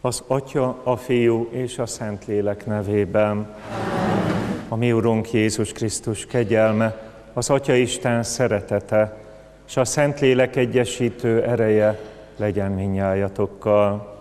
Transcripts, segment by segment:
Az Atya, a Fiú és a Szentlélek nevében. A mi Urunk Jézus Krisztus kegyelme, az Atya Isten szeretete, és a Szentlélek egyesítő ereje legyen mindnyájatokkal.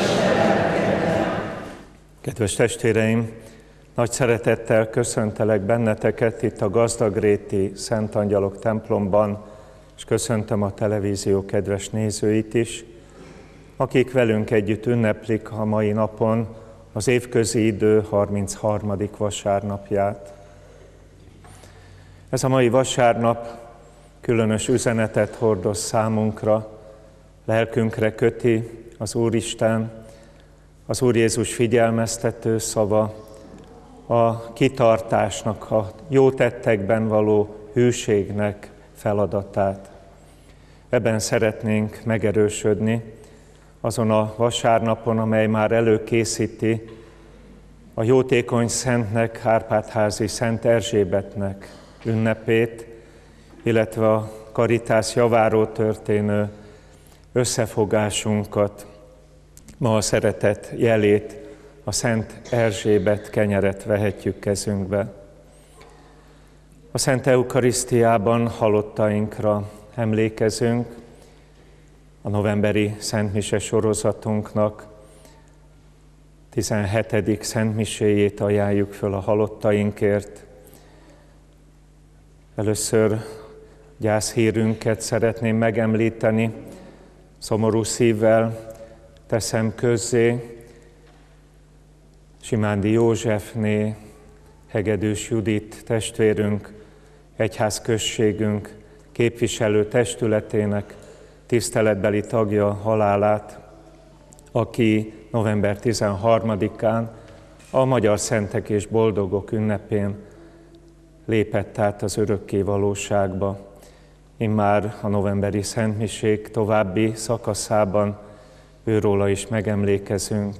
Kedves testvéreim, nagy szeretettel köszöntelek benneteket itt a Gazdagréti Szent Angyalok templomban, és köszöntöm a televízió kedves nézőit is, akik velünk együtt ünneplik a mai napon az évközi idő 33. vasárnapját. Ez a mai vasárnap különös üzenetet hordoz számunkra, lelkünkre köti az Úristen, az Úr Jézus figyelmeztető szava, a kitartásnak, a jó tettekben való hűségnek feladatát. Ebben szeretnénk megerősödni azon a vasárnapon, amely már előkészíti a jótékony szentnek, Árpád-házi Szent Erzsébetnek ünnepét, illetve a Karitás javáról történő összefogásunkat, ma a szeretet jelét, a Szent Erzsébet kenyeret vehetjük kezünkbe. A Szent Eukarisztiában halottainkra emlékezünk, a novemberi Szentmise sorozatunknak 17. Szentmiséjét ajánljuk föl a halottainkért. Először gyászhírünket szeretném megemlíteni, szomorú szívvel teszem közzé Simándi Józsefné, Hegedűs Judit testvérünk, egyházközségünk képviselő testületének tiszteletbeli tagja halálát, aki november 13-án a Magyar Szentek és Boldogok ünnepén lépett át az örökké valóságba. Immár a novemberi szentmisék további szakaszában őróla is megemlékezünk.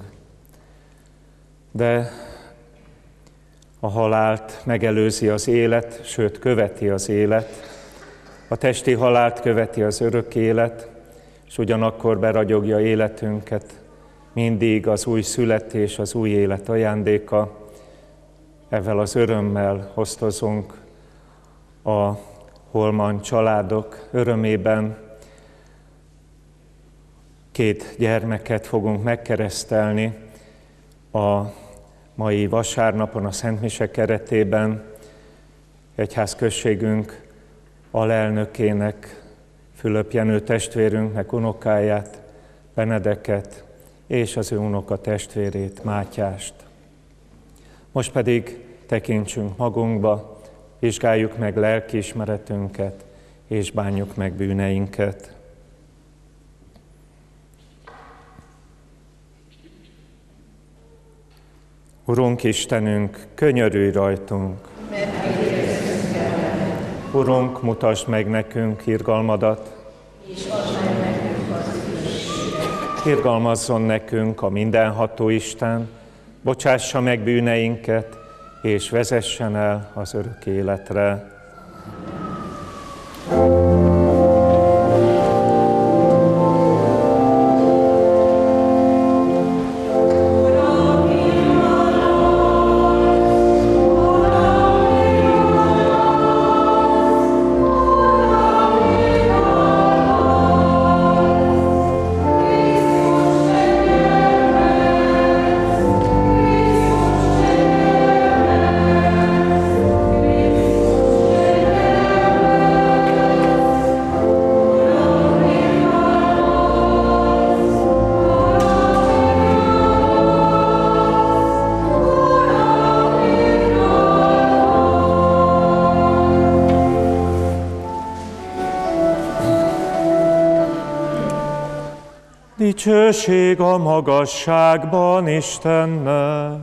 De a halált megelőzi az élet, sőt követi az élet. A testi halált követi az örök élet, és ugyanakkor beragyogja életünket mindig az új születés, az új élet ajándéka. Ezzel az örömmel osztozunk a Holman családok örömében. 2 gyermeket fogunk megkeresztelni a mai vasárnapon a Szentmise keretében. Egyházközségünk alelnökének, Fülöp Jenő testvérünknek unokáját, Benedeket, és az ő unoka testvérét, Mátyást. Most pedig tekintsünk magunkba, vizsgáljuk meg lelkiismeretünket, és bánjuk meg bűneinket. Urunk Istenünk, könyörülj rajtunk! Urunk, mutasd meg nekünk irgalmadat, és add meg nekünk az üdvösséget. Irgalmazzon nekünk a mindenható Isten, bocsássa meg bűneinket, és vezessen el az örök életre. Dicsőség a magasságban Istennek.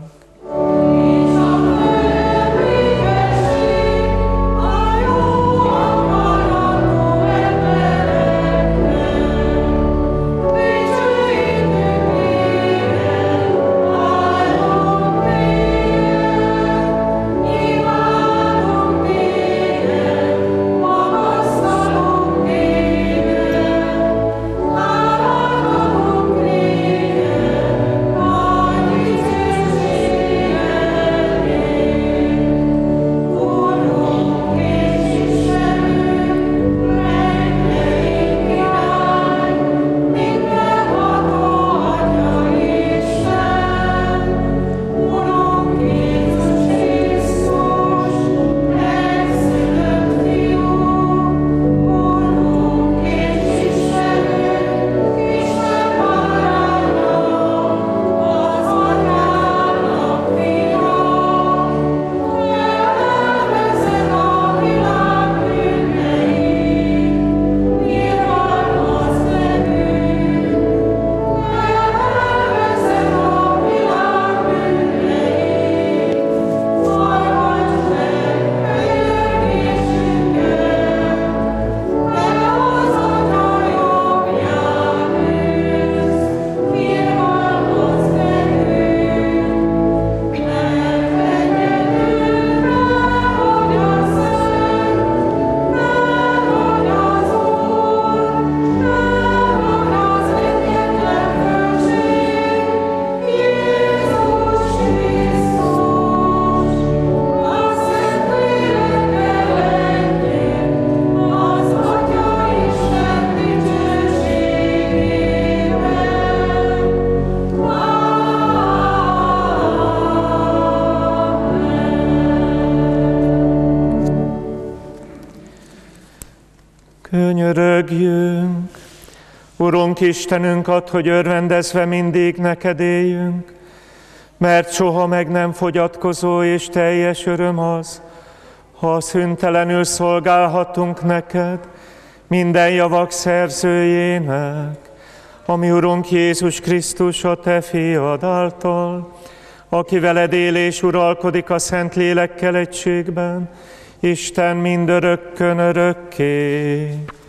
Jöjjünk! Urunk Istenünk, add, hogy örvendezve mindig neked éljünk, mert soha meg nem fogyatkozó és teljes öröm az, ha szüntelenül szolgálhatunk neked, minden javak szerzőjének, ami Urunk Jézus Krisztus, a te fiad által, aki veled él és uralkodik a Szentlélekkel egységben, Isten mindörökkön örökké.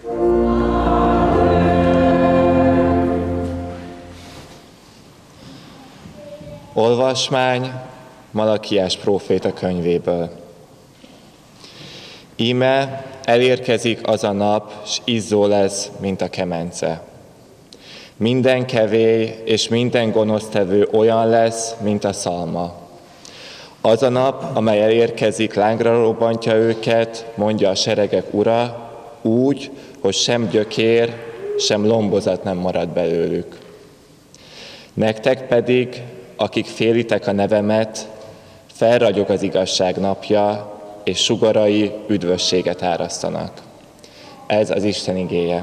Olvasmány Malakiás próféta könyvéből. Íme elérkezik az a nap, s izzó lesz, mint a kemence. Minden kevély és minden gonosztevő olyan lesz, mint a szalma. Az a nap, amely elérkezik, lángra robbantja őket, mondja a seregek Ura, úgy, hogy sem gyökér, sem lombozat nem marad belőlük. Nektek pedig, akik félitek a nevemet, felragyog az igazság napja, és sugarai üdvösséget árasztanak. Ez az Isten igéje.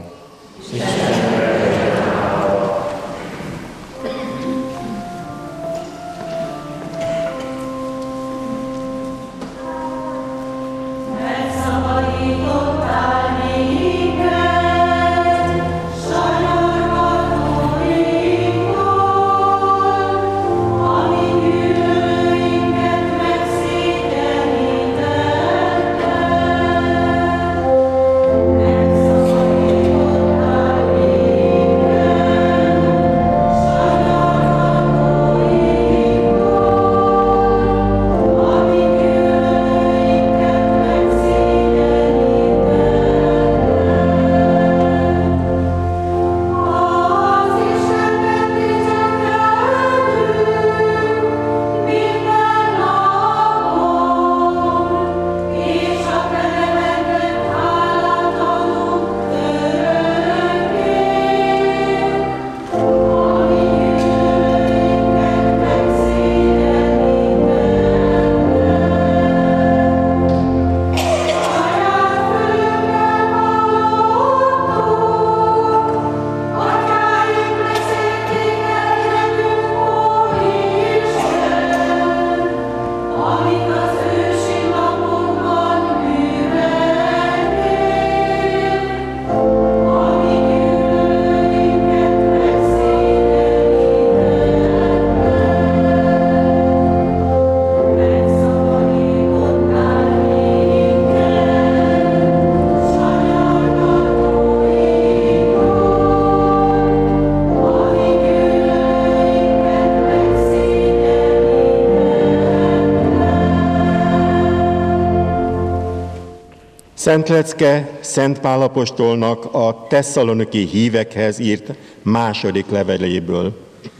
Szent lecke Szent Pál apostolnak a tesszaloniki hívekhez írt második leveléből.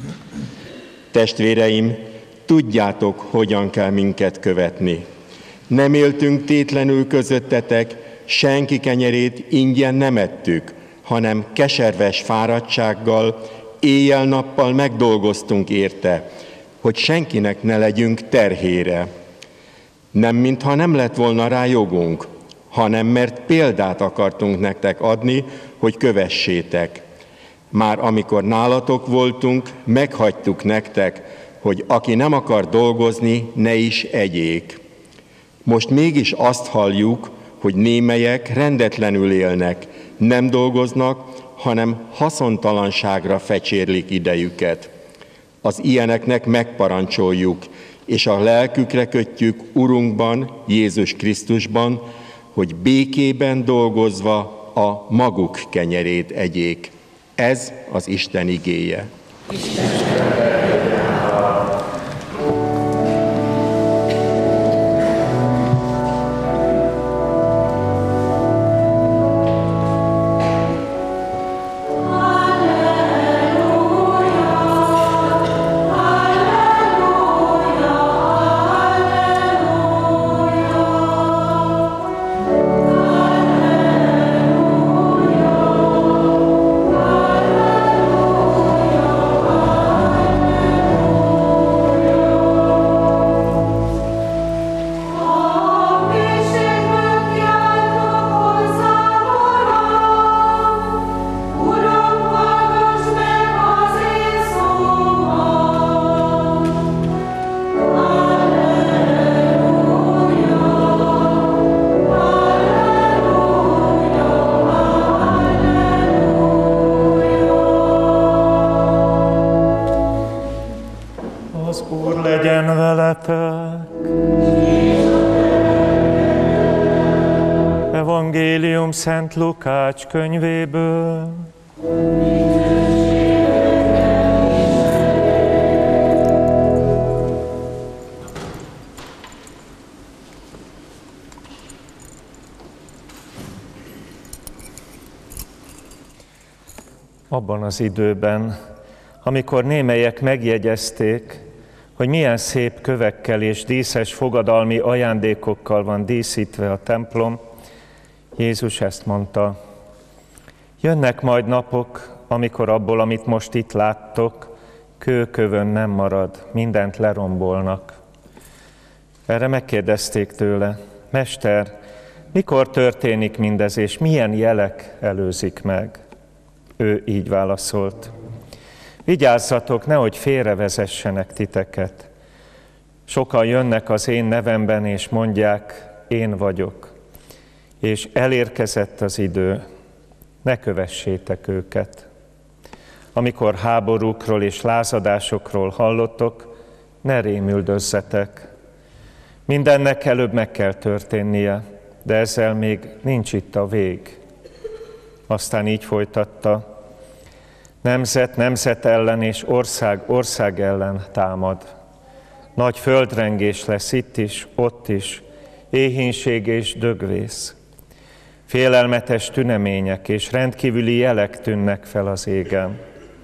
Testvéreim, tudjátok, hogyan kell minket követni. Nem éltünk tétlenül közöttetek, senki kenyerét ingyen nem ettük, hanem keserves fáradtsággal, éjjel-nappal megdolgoztunk érte, hogy senkinek ne legyünk terhére. Nem mintha nem lett volna rá jogunk, hanem mert példát akartunk nektek adni, hogy kövessétek. Már amikor nálatok voltunk, meghagytuk nektek, hogy aki nem akar dolgozni, ne is egyék. Most mégis azt halljuk, hogy némelyek rendetlenül élnek, nem dolgoznak, hanem haszontalanságra fecsérlik idejüket. Az ilyeneknek megparancsoljuk, és a lelkükre kötjük Urunkban, Jézus Krisztusban, hogy békében dolgozva a maguk kenyerét egyék. Ez az Isten igéje. Szent Lukács könyvéből. Abban az időben, amikor némelyek megjegyezték, hogy milyen szép kövekkel és díszes fogadalmi ajándékokkal van díszítve a templom, Jézus ezt mondta: jönnek majd napok, amikor abból, amit most itt láttok, kőkövön nem marad, mindent lerombolnak. Erre megkérdezték tőle: Mester, mikor történik mindez, és milyen jelek előzik meg? Ő így válaszolt: vigyázzatok, nehogy félrevezessenek titeket. Sokan jönnek az én nevemben, és mondják, én vagyok. És elérkezett az idő, ne kövessétek őket. Amikor háborúkról és lázadásokról hallottok, ne rémüldözzetek. Mindennek előbb meg kell történnie, de ezzel még nincs itt a vég. Aztán így folytatta: nemzet nemzet ellen és ország ország ellen támad. Nagy földrengés lesz itt is, ott is, éhínség és dögvész. Félelmetes tünemények és rendkívüli jelek tűnnek fel az égen.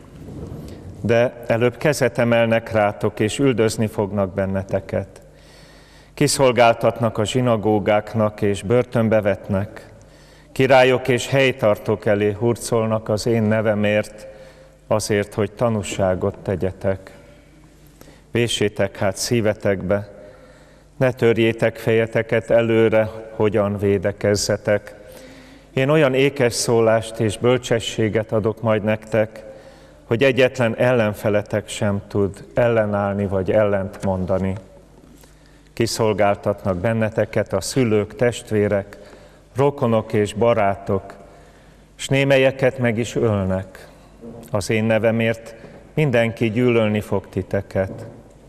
De előbb kezet emelnek rátok, és üldözni fognak benneteket. Kiszolgáltatnak a zsinagógáknak, és börtönbe vetnek. Királyok és helytartók elé hurcolnak az én nevemért, azért, hogy tanúságot tegyetek. Véssétek hát szívetekbe, ne törjétek fejeteket előre, hogyan védekezzetek. Én olyan ékes szólást és bölcsességet adok majd nektek, hogy egyetlen ellenfeletek sem tud ellenállni vagy ellent mondani. Kiszolgáltatnak benneteket a szülők, testvérek, rokonok és barátok, s némelyeket meg is ölnek. Az én nevemért mindenki gyűlölni fog titeket,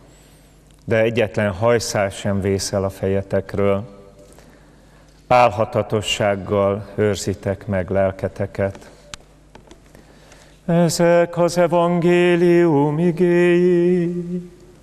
de egyetlen hajszál sem vészel a fejetekről. Álhatatossággal őrzitek meg lelketeket. Ezek az evangélium igéi.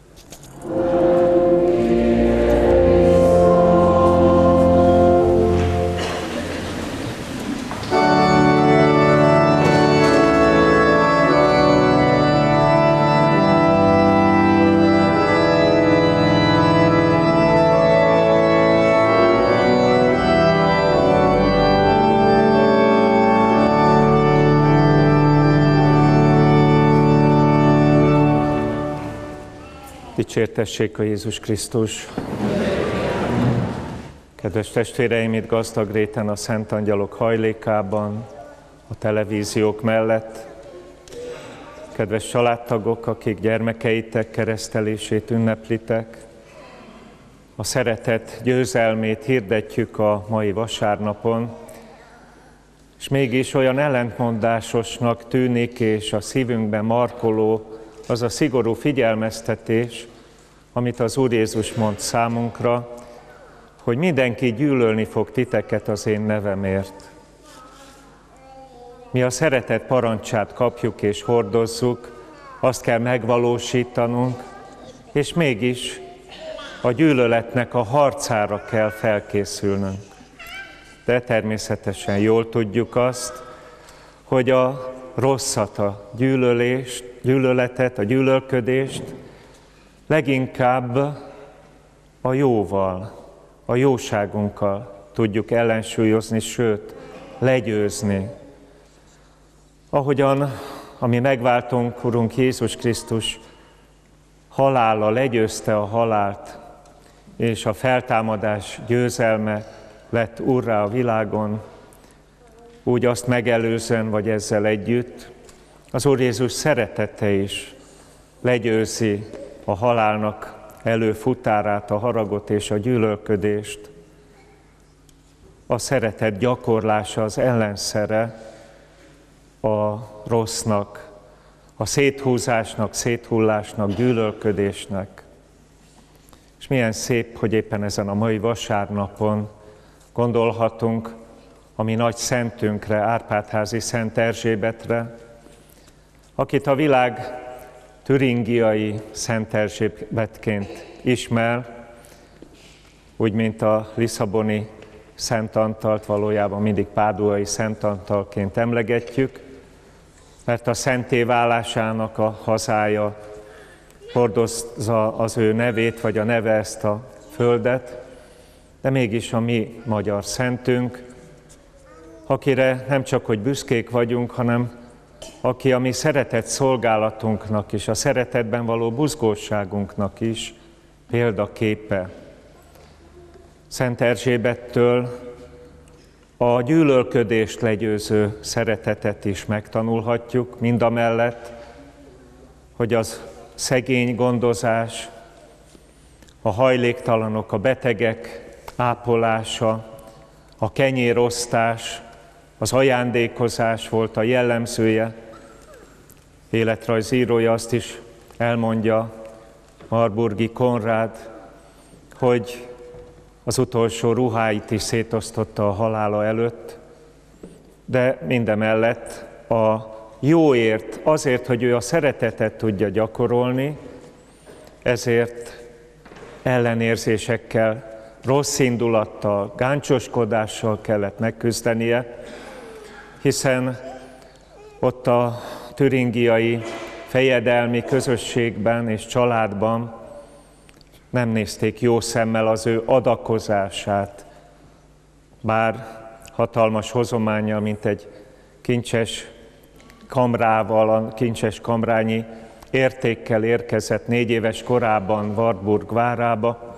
Dicsértessék a Jézus Krisztus! Kedves testvéreim, itt gazdag réten a Szent Angyalok hajlékában, a televíziók mellett, kedves családtagok, akik gyermekeitek keresztelését ünneplitek, a szeretet győzelmét hirdetjük a mai vasárnapon, és mégis olyan ellentmondásosnak tűnik, és a szívünkben markoló az a szigorú figyelmeztetés, amit az Úr Jézus mond számunkra, hogy mindenki gyűlölni fog titeket az én nevemért. Mi a szeretet parancsát kapjuk és hordozzuk, azt kell megvalósítanunk, és mégis a gyűlöletnek a harcára kell felkészülnünk. De természetesen jól tudjuk azt, hogy a rosszat, a gyűlöletet, a gyűlölködést leginkább a jóval, a jóságunkkal tudjuk ellensúlyozni, sőt, legyőzni. Ahogyan a mi megváltónk, Urunk Jézus Krisztus halála legyőzte a halált, és a feltámadás győzelme lett úrrá a világon, úgy azt megelőzően, vagy ezzel együtt, az Úr Jézus szeretete is legyőzi a halálnak előfutárát, a haragot és a gyűlölködést. A szeretet gyakorlása az ellenszere a rossznak, a széthúzásnak, széthullásnak, gyűlölködésnek. És milyen szép, hogy éppen ezen a mai vasárnapon gondolhatunk a mi nagy szentünkre, Árpád-házi Szent Erzsébetre, akit a világ türingiai Szent Erzsébetként ismer, úgy, mint a lisszaboni Szent Antalt valójában mindig páduai Szent Antalként emlegetjük, mert a szenté válásának a hazája hordozza az ő nevét, vagy a neve ezt a földet, de mégis a mi magyar szentünk, akire nem csak hogy büszkék vagyunk, hanem aki a mi szeretett szolgálatunknak is, a szeretetben való buzgóságunknak is példaképe. Szent Erzsébettől a gyűlölködést legyőző szeretetet is megtanulhatjuk, mindamellett, hogy az szegény gondozás, a hajléktalanok, a betegek ápolása, a kenyérosztás, az ajándékozás volt a jellemzője. Életrajzírója azt is elmondja, Marburgi Konrád, hogy az utolsó ruháit is szétosztotta a halála előtt, de mindemellett a jóért, azért, hogy ő a szeretetet tudja gyakorolni, ezért ellenérzésekkel, rossz indulattal, gáncsoskodással kellett megküzdenie, hiszen ott a türingiai fejedelmi közösségben és családban nem nézték jó szemmel az ő adakozását, bár hatalmas hozománnyal, mint egy kincses kamrával, a kincses kamrányi értékkel érkezett 4 éves korában Wartburg várába,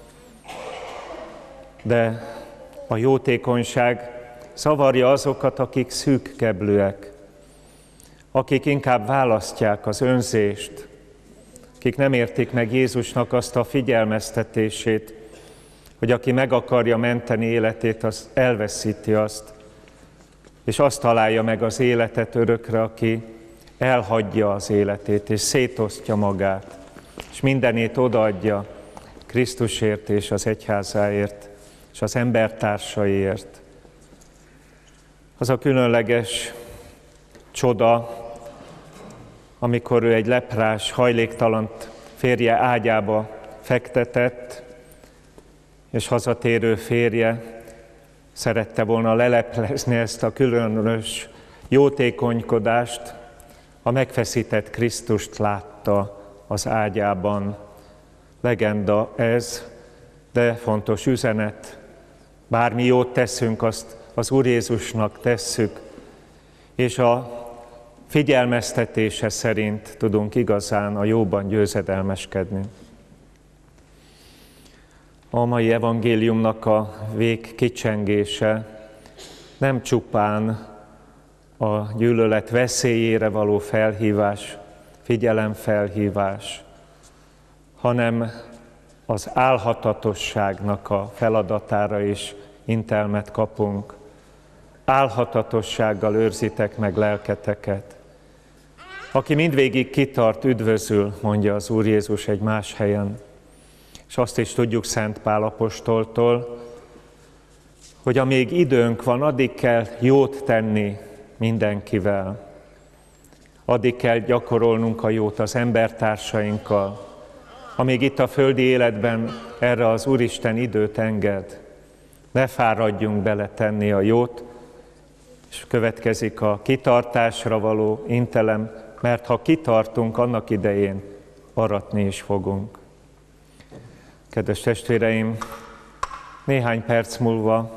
de a jótékonyság zavarja azokat, akik szűkkeblűek, akik inkább választják az önzést, akik nem értik meg Jézusnak azt a figyelmeztetését, hogy aki meg akarja menteni életét, az elveszíti azt, és azt találja meg az életet örökre, aki elhagyja az életét, és szétosztja magát, és mindenét odaadja Krisztusért és az egyházáért, és az embertársaiért. Az a különleges csoda, amikor ő egy leprás, hajléktalant férje ágyába fektetett, és hazatérő férje szerette volna leleplezni ezt a különös jótékonykodást, a megfeszített Krisztust látta az ágyában. Legenda ez, de fontos üzenet. Bármi jót teszünk, azt az Úr Jézusnak tesszük, és a figyelmeztetése szerint tudunk igazán a jóban győzedelmeskedni. A mai evangéliumnak a végkicsengése nem csupán a gyűlölet veszélyére való felhívás, figyelemfelhívás, hanem az álhatatosságnak a feladatára is intelmet kapunk. Álhatatossággal őrzitek meg lelketeket. Aki mindvégig kitart, üdvözül, mondja az Úr Jézus egy más helyen. És azt is tudjuk Szent Pál apostoltól, hogy amíg időnk van, addig kell jót tenni mindenkivel. Addig kell gyakorolnunk a jót az embertársainkkal, amíg itt a földi életben erre az Úristen időt enged. Ne fáradjunk bele tenni a jót, és következik a kitartásra való intelem, mert ha kitartunk, annak idején aratni is fogunk. Kedves testvéreim, néhány perc múlva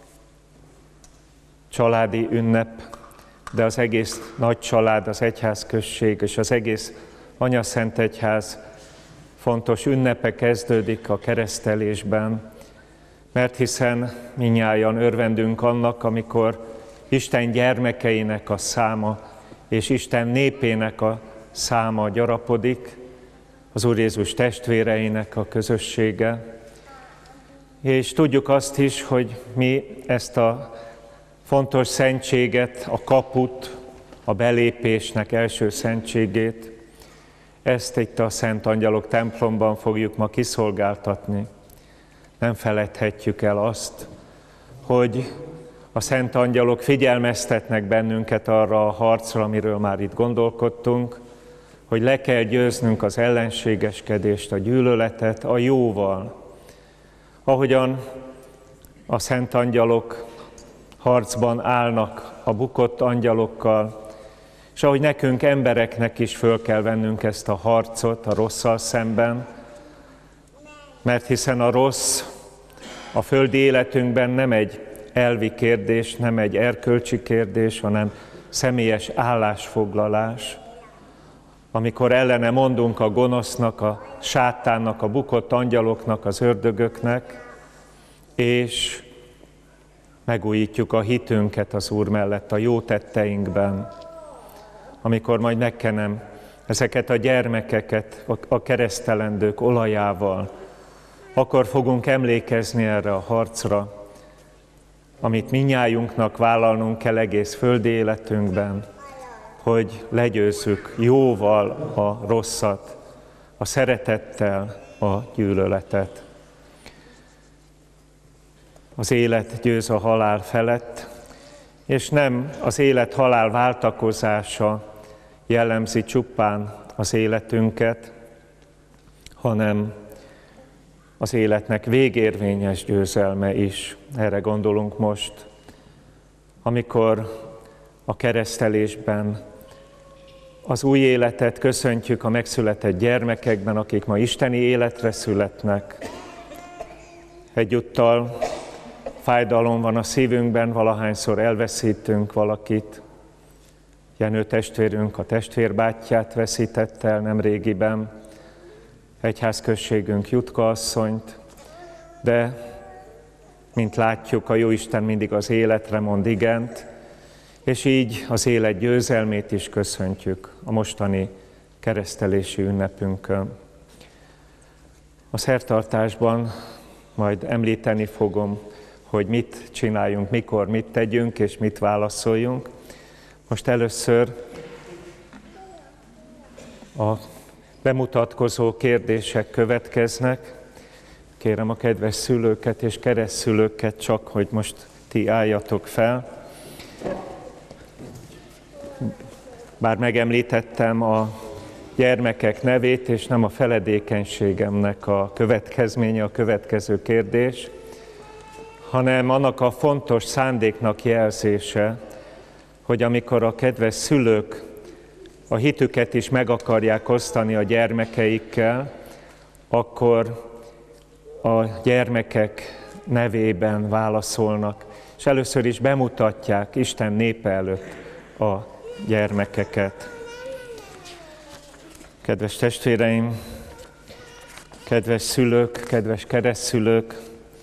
családi ünnep, de az egész nagy család, az egyházközség és az egész Anyaszent Egyház fontos ünnepe kezdődik a keresztelésben, mert hiszen mindnyájan örvendünk annak, amikor Isten gyermekeinek a száma és Isten népének a száma gyarapodik, az Úr Jézus testvéreinek a közössége. És tudjuk azt is, hogy mi ezt a fontos szentséget, a kaput, a belépésnek első szentségét, ezt itt a Szent Angyalok templomban fogjuk ma kiszolgáltatni. Nem feledhetjük el azt, hogy A szent angyalok figyelmeztetnek bennünket arra a harcra, amiről már itt gondolkodtunk, hogy le kell győznünk az ellenségeskedést, a gyűlöletet a jóval. Ahogyan a szent angyalok harcban állnak a bukott angyalokkal, és ahogy nekünk embereknek is föl kell vennünk ezt a harcot a rosszal szemben, mert hiszen a rossz a földi életünkben nem egy elvi kérdés, nem egy erkölcsi kérdés, hanem személyes állásfoglalás, amikor ellene mondunk a gonosznak, a sátánnak, a bukott angyaloknak, az ördögöknek, és megújítjuk a hitünket az Úr mellett a jó tetteinkben, amikor majd megkenem ezeket a gyermekeket a keresztelendők olajával, akkor fogunk emlékezni erre a harcra, amit minnyájunknak vállalnunk kell egész földi életünkben, hogy legyőzzük jóval a rosszat, a szeretettel a gyűlöletet. Az élet győz a halál felett, és nem az élet-halál váltakozása jellemzi csupán az életünket, hanem az életnek végérvényes győzelme is. Erre gondolunk most, amikor a keresztelésben az új életet köszöntjük a megszületett gyermekekben, akik ma isteni életre születnek. Egyúttal fájdalom van a szívünkben, valahányszor elveszítünk valakit. Jenő testvérünk a testvérbátyját veszítette el nemrégiben, egyházközségünk Jutka asszonyt, de mint látjuk, a Jóisten mindig az életre mond igent, és így az élet győzelmét is köszöntjük a mostani keresztelési ünnepünkön. A szertartásban majd említeni fogom, hogy mit csináljunk, mikor mit tegyünk és mit válaszoljunk. Most először a bemutatkozó kérdések következnek. Kérem a kedves szülőket és keresztszülőket csak, hogy most ti álljatok fel. Bár megemlítettem a gyermekek nevét, és nem a feledékenységemnek a következménye a következő kérdés, hanem annak a fontos szándéknak jelzése, hogy amikor a kedves szülők a hitüket is meg akarják osztani a gyermekeikkel, akkor a gyermekek nevében válaszolnak, és először is bemutatják Isten népe előtt a gyermekeket. Kedves testvéreim, kedves szülők, kedves keresztszülők,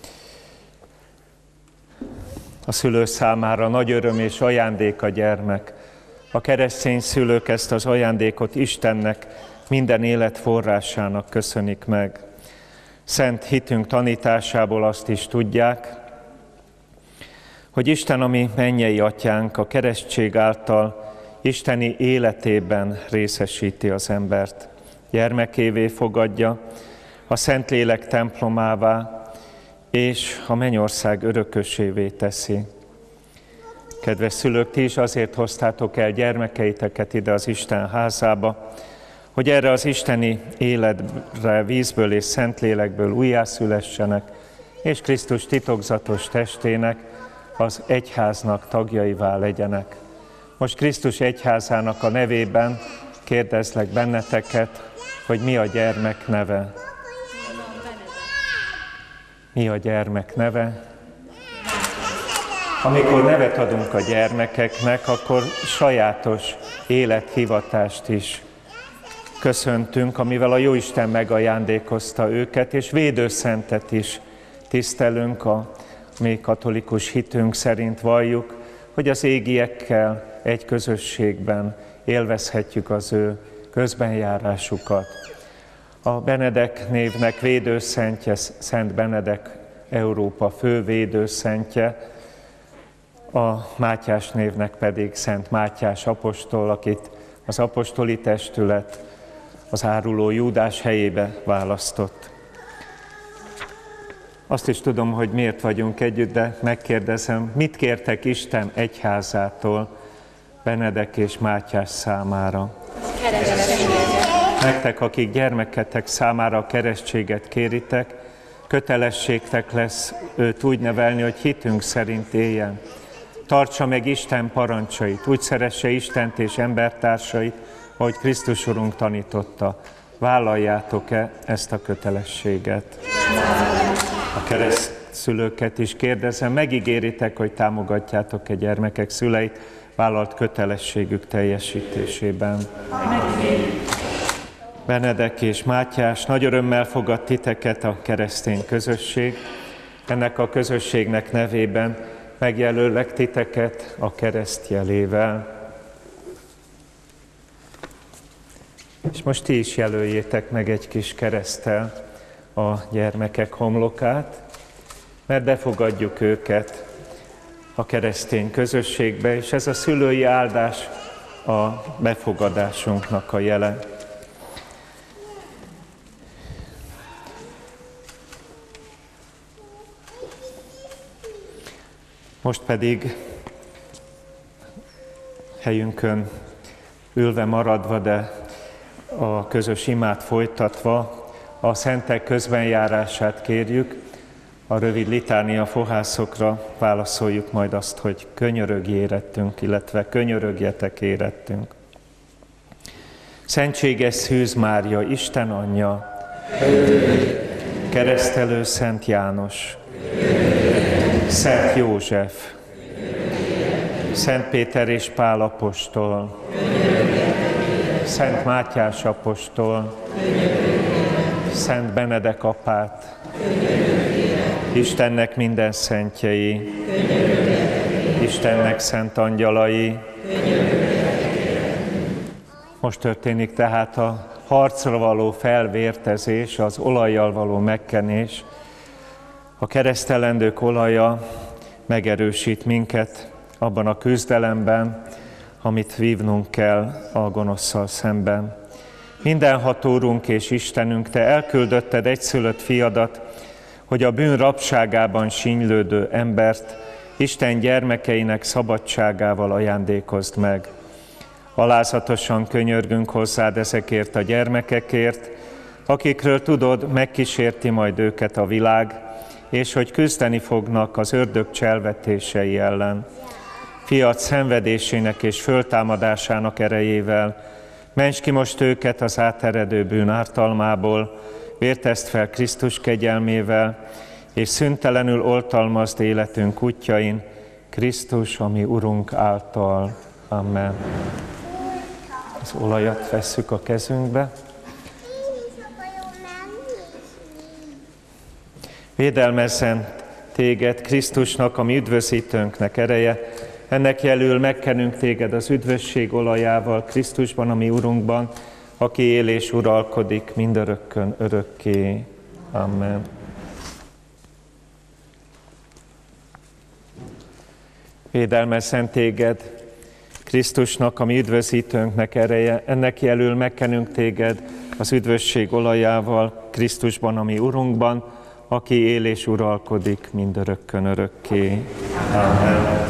a szülő számára nagy öröm és ajándék a gyermek. A keresztény szülők ezt az ajándékot Istennek, minden élet forrásának köszönik meg. Szent hitünk tanításából azt is tudják, hogy Isten, ami mennyei atyánk, a keresztség által isteni életében részesíti az embert. Gyermekévé fogadja, a Szentlélek templomává, és a mennyország örökösévé teszi. Kedves szülők, ti is azért hoztátok el gyermekeiteket ide az Isten házába, hogy erre az isteni életre vízből és Szentlélekből újjászülessenek, és Krisztus titokzatos testének, az egyháznak tagjaivá legyenek. Most Krisztus egyházának a nevében kérdezlek benneteket, hogy mi a gyermek neve. Mi a gyermek neve? Amikor nevet adunk a gyermekeknek, akkor sajátos élethivatást is köszöntünk, amivel a Jóisten megajándékozta őket, és védőszentet is tisztelünk, a mi katolikus hitünk szerint valljuk, hogy az égiekkel egy közösségben élvezhetjük az ő közbenjárásukat. A Benedek névnek védőszentje, Szent Benedek Európa fő védőszentje, a Mátyás névnek pedig Szent Mátyás apostol, akit az apostoli testület az áruló Júdás helyébe választott. Azt is tudom, hogy miért vagyunk együtt, de megkérdezem, mit kértek Isten egyházától Benedek és Mátyás számára? Nektek, akik gyermeketek számára a keresztséget kéritek, kötelességtek lesz őt úgy nevelni, hogy hitünk szerint éljen. Tartsa meg Isten parancsait, úgy szeresse Istent és embertársait, ahogy Krisztus Urunk tanította. Vállaljátok-e ezt a kötelességet? A keresztszülőket is kérdezem, megígéritek, hogy támogatjátok-e gyermekek szüleit vállalt kötelességük teljesítésében? Benedek és Mátyás, nagy örömmel fogad titeket a keresztény közösség. Ennek a közösségnek nevében megjelöllek titeket a kereszt jelével. És most ti is jelöljétek meg egy kis kereszttel a gyermekek homlokát, mert befogadjuk őket a keresztény közösségbe, és ez a szülői áldás a befogadásunknak a jele. Most pedig helyünkön ülve maradva, de a közös imát folytatva a szentek közbenjárását kérjük. A rövid litánia fohászokra válaszoljuk majd azt, hogy könyörögj érettünk, illetve könyörögjetek érettünk. Szentséges Szűz Mária, Isten anyja, keresztelő Szent János, Szent József, Szent Péter és Pál apostol, Szent Mátyás apostol, Szent Benedek apát, Istennek minden szentjei, Istennek szent angyalai. Most történik tehát a harcra való felvértezés, az olajjal való megkenés. A keresztelendők olaja megerősít minket abban a küzdelemben, amit vívnunk kell a gonoszszal szemben. Mindenható Úrunk és Istenünk, Te elküldötted egyszülött fiadat, hogy a bűn rabságában sínylődő embert Isten gyermekeinek szabadságával ajándékozd meg. Alázatosan könyörgünk hozzád ezekért a gyermekekért, akikről tudod, megkísérti majd őket a világ, és hogy küzdeni fognak az ördög cselvetései ellen. Fiad szenvedésének és föltámadásának erejével mentsd ki most őket az áteredő bűn ártalmából, vértezd fel Krisztus kegyelmével, és szüntelenül oltalmazd életünk útjain, Krisztus, ami Urunk által. Amen. Az olajat vesszük a kezünkbe. Védelmezzen téged Krisztusnak, a mi üdvözítőnknek ereje, ennek jelül megkenünk téged az üdvösség olajával Krisztusban, a mi Urunkban, aki él és uralkodik mindörökkön örökké. Amen. Védelmezzen téged Krisztusnak, a mi üdvözítőnknek ereje, ennek jelül megkenünk téged az üdvösség olajával Krisztusban, a mi Urunkban, aki él és uralkodik mindörökkön örökké. Amen.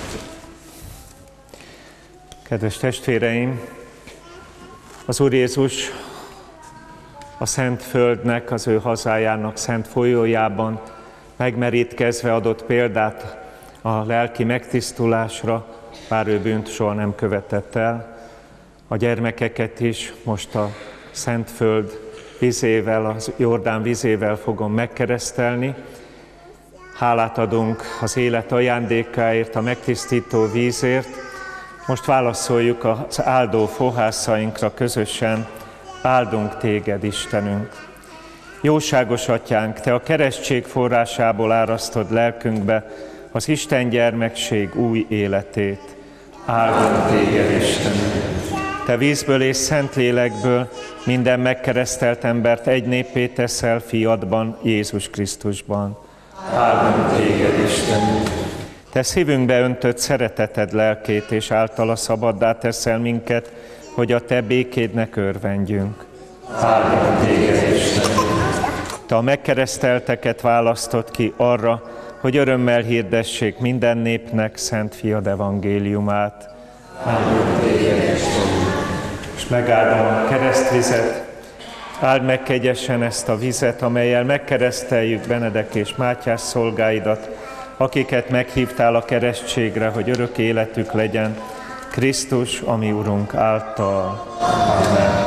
Kedves testvéreim, az Úr Jézus a Szent Földnek, az ő hazájának szent folyójában megmerítkezve adott példát a lelki megtisztulásra, bár ő bűnt soha nem követett el. A gyermekeket is most a Szent Föld vizével, az Jordán vizével fogom megkeresztelni. Hálát adunk az élet ajándékáért, a megtisztító vízért. Most válaszoljuk az áldó fohászainkra közösen, áldunk téged, Istenünk. Jóságos Atyánk, Te a keresztség forrásából árasztod lelkünkbe az Isten gyermekség új életét. Áldunk téged, Istenünk. Te vízből és Szentlélekből minden megkeresztelt embert egy néppé teszel fiadban, Jézus Krisztusban. Áldunk téged, Istenünk. Te szívünkbe öntött szereteted lelkét, és általa szabaddá teszel minket, hogy a Te békédnek örvendjünk. Áldunk téged, Istenünk. Te a megkeresztelteket választott ki arra, hogy örömmel hirdessék minden népnek szent fiad evangéliumát. És megáldom a keresztvizet, áld meg kegyesen ezt a vizet, amellyel megkereszteljük Benedek és Mátyás szolgáidat, akiket meghívtál a keresztségre, hogy örök életük legyen, Krisztus, a mi Urunk által. Amen.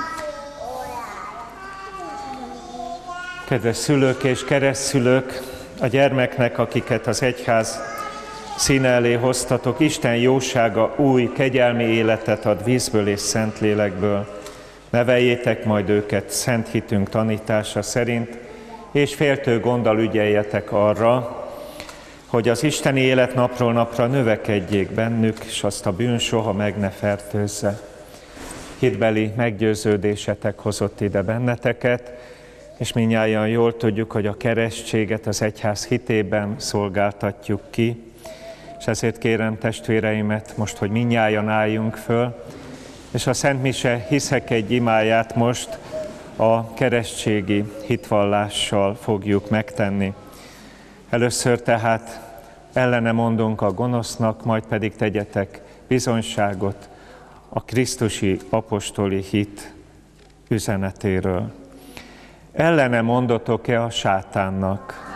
Kedves szülők és keresztszülők, a gyermeknek, akiket az egyház színe elé hoztatok, Isten jósága új, kegyelmi életet ad vízből és Szentlélekből. Neveljétek majd őket szent hitünk tanítása szerint, és féltő gonddal ügyeljetek arra, hogy az isteni élet napról napra növekedjék bennük, és azt a bűn soha meg ne fertőzze. Hitbeli meggyőződésetek hozott ide benneteket, és mindnyájan jól tudjuk, hogy a keresztséget az egyház hitében szolgáltatjuk ki, és ezért kérem testvéreimet most, hogy mindnyájan álljunk föl, és a Szent Mise hiszek egy imáját most a keresztségi hitvallással fogjuk megtenni. Először tehát ellene mondunk a gonosznak, majd pedig tegyetek bizonyságot a krisztusi apostoli hit üzenetéről. Ellene mondotok-e a sátánnak,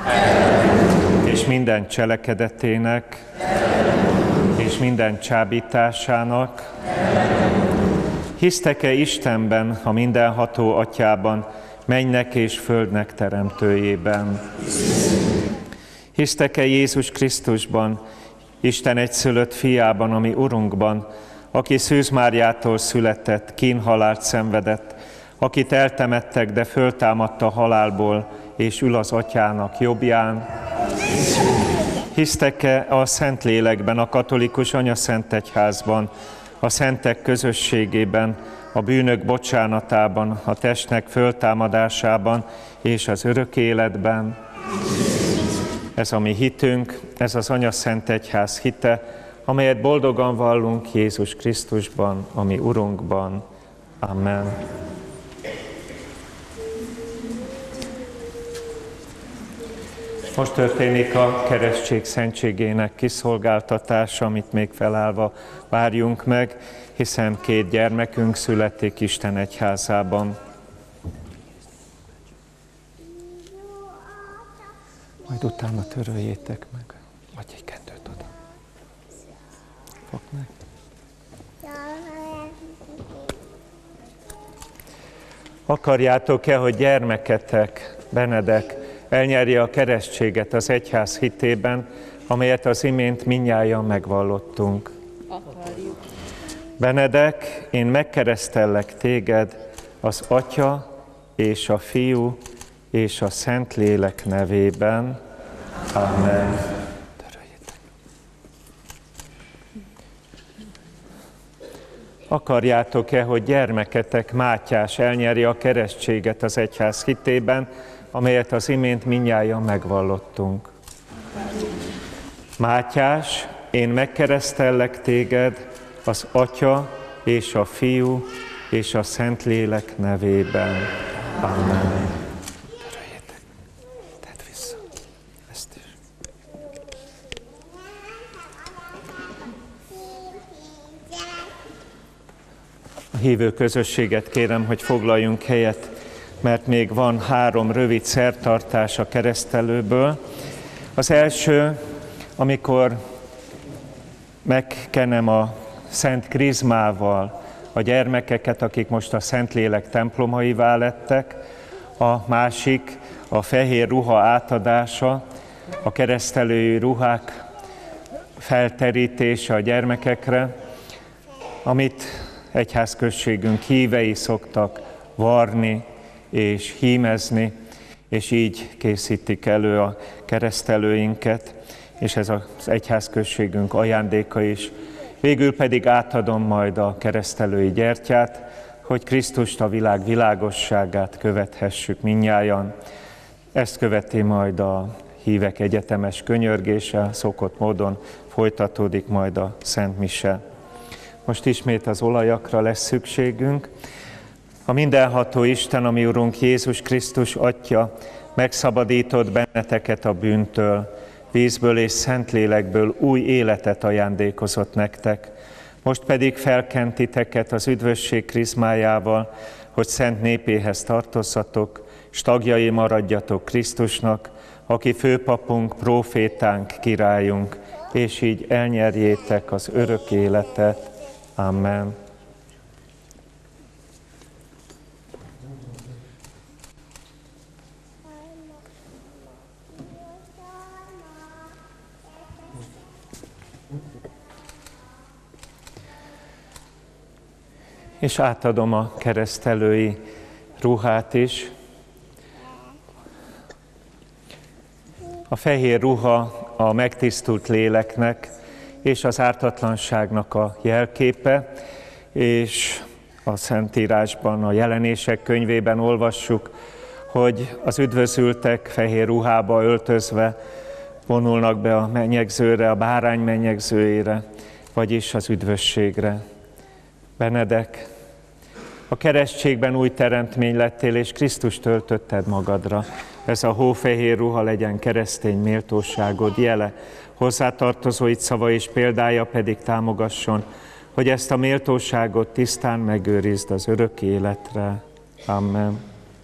és minden cselekedetének, és minden csábításának? Hisztek-e Istenben, a mindenható Atyában, mennynek és földnek teremtőjében? Hisztek-e Jézus Krisztusban, Isten egyszülött fiában, ami Urunkban, aki Szűz Máriától született, kínhalált szenvedett, akit eltemettek, de föltámadt a halálból, és ül az Atyának jobbján? Hisztek-e a Szentlélekben, a katolikus anyaszent egyházban, a szentek közösségében, a bűnök bocsánatában, a testnek föltámadásában és az örök életben? Ez a mi hitünk, ez az anyaszent egyház hite, amelyet boldogan vallunk Jézus Krisztusban, a mi Urunkban. Amen. Most történik a keresztség szentségének kiszolgáltatása, amit még felállva várjunk meg, hiszen 2 gyermekünk születik Isten egyházában. Majd utána töröljétek meg, vagy egy kendőt oda. Fogd meg. Akarjátok-e, hogy gyermeketek, Benedek, elnyerje a keresztséget az egyház hitében, amelyet az imént mindnyájan megvallottunk? Akarjuk. Benedek, én megkeresztellek téged az Atya és a Fiú és a Szentlélek nevében. Amen. Töröljétek. Akarjátok-e, hogy gyermeketek, Mátyás elnyerje a keresztséget az egyház hitében, amelyet az imént mindnyájan megvallottunk? Mátyás, én megkeresztellek téged az Atya és a Fiú és a Szentlélek nevében. Amen. Töröljétek. Tedd vissza. Ezt is. A hívő közösséget kérem, hogy foglaljunk helyet, mert még van 3 rövid szertartás a keresztelőből. Az első, amikor megkenem a szent krizmával a gyermekeket, akik most a Szentlélek templomaivá lettek. A másik, a fehér ruha átadása, a keresztelői ruhák felterítése a gyermekekre, amit egyházközségünk hívei szoktak varni és hímezni, és így készítik elő a keresztelőinket, és ez az egyházközségünk ajándéka is. Végül pedig átadom majd a keresztelői gyertyát, hogy Krisztust, a világ világosságát követhessük mindnyájan. Ezt követi majd a hívek egyetemes könyörgése, szokott módon folytatódik majd a Szent Mise. Most ismét az olajakra lesz szükségünk. A mindenható Isten, ami Urunk Jézus Krisztus Atya, megszabadított benneteket a bűntől, vízből és Szentlélekből új életet ajándékozott nektek. Most pedig felkent titeket az üdvösség krizmájával, hogy szent népéhez tartozzatok, s tagjai maradjatok Krisztusnak, aki főpapunk, prófétánk, királyunk, és így elnyerjétek az örök életet. Amen. És átadom a keresztelői ruhát is. A fehér ruha a megtisztult léleknek és az ártatlanságnak a jelképe, és a Szentírásban, a Jelenések könyvében olvassuk, hogy az üdvözültek fehér ruhába öltözve vonulnak be a mennyegzőre, a bárány mennyegzőjére, vagyis az üdvösségre. Benedek, a keresztségben új teremtmény lettél, és Krisztus töltötted magadra. Ez a hófehér ruha legyen keresztény méltóságod jele, hozzátartozóid szava és példája pedig támogasson, hogy ezt a méltóságot tisztán megőrizd az örök életre. Amen.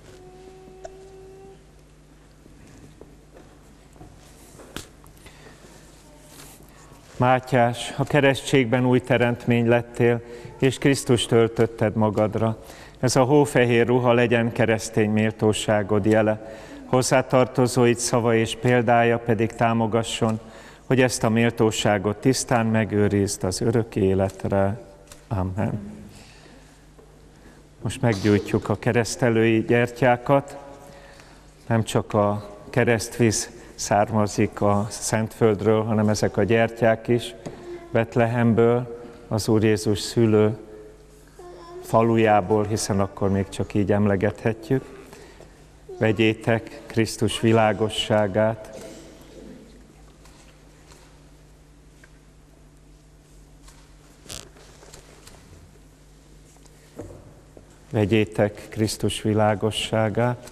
Mátyás, a keresztségben új teremtmény lettél, és Krisztus töltötted magadra. Ez a hófehér ruha legyen keresztény méltóságod jele, hozzátartozóid szava és példája pedig támogasson, hogy ezt a méltóságot tisztán megőrizd az örök életre. Amen. Most meggyújtjuk a keresztelői gyertyákat. Nem csak a keresztvíz származik a Szentföldről, hanem ezek a gyertyák is Betlehemből, az Úr Jézus szülő falujából, hiszen akkor még csak így emlegethetjük. Vegyétek Krisztus világosságát. Vegyétek Krisztus világosságát.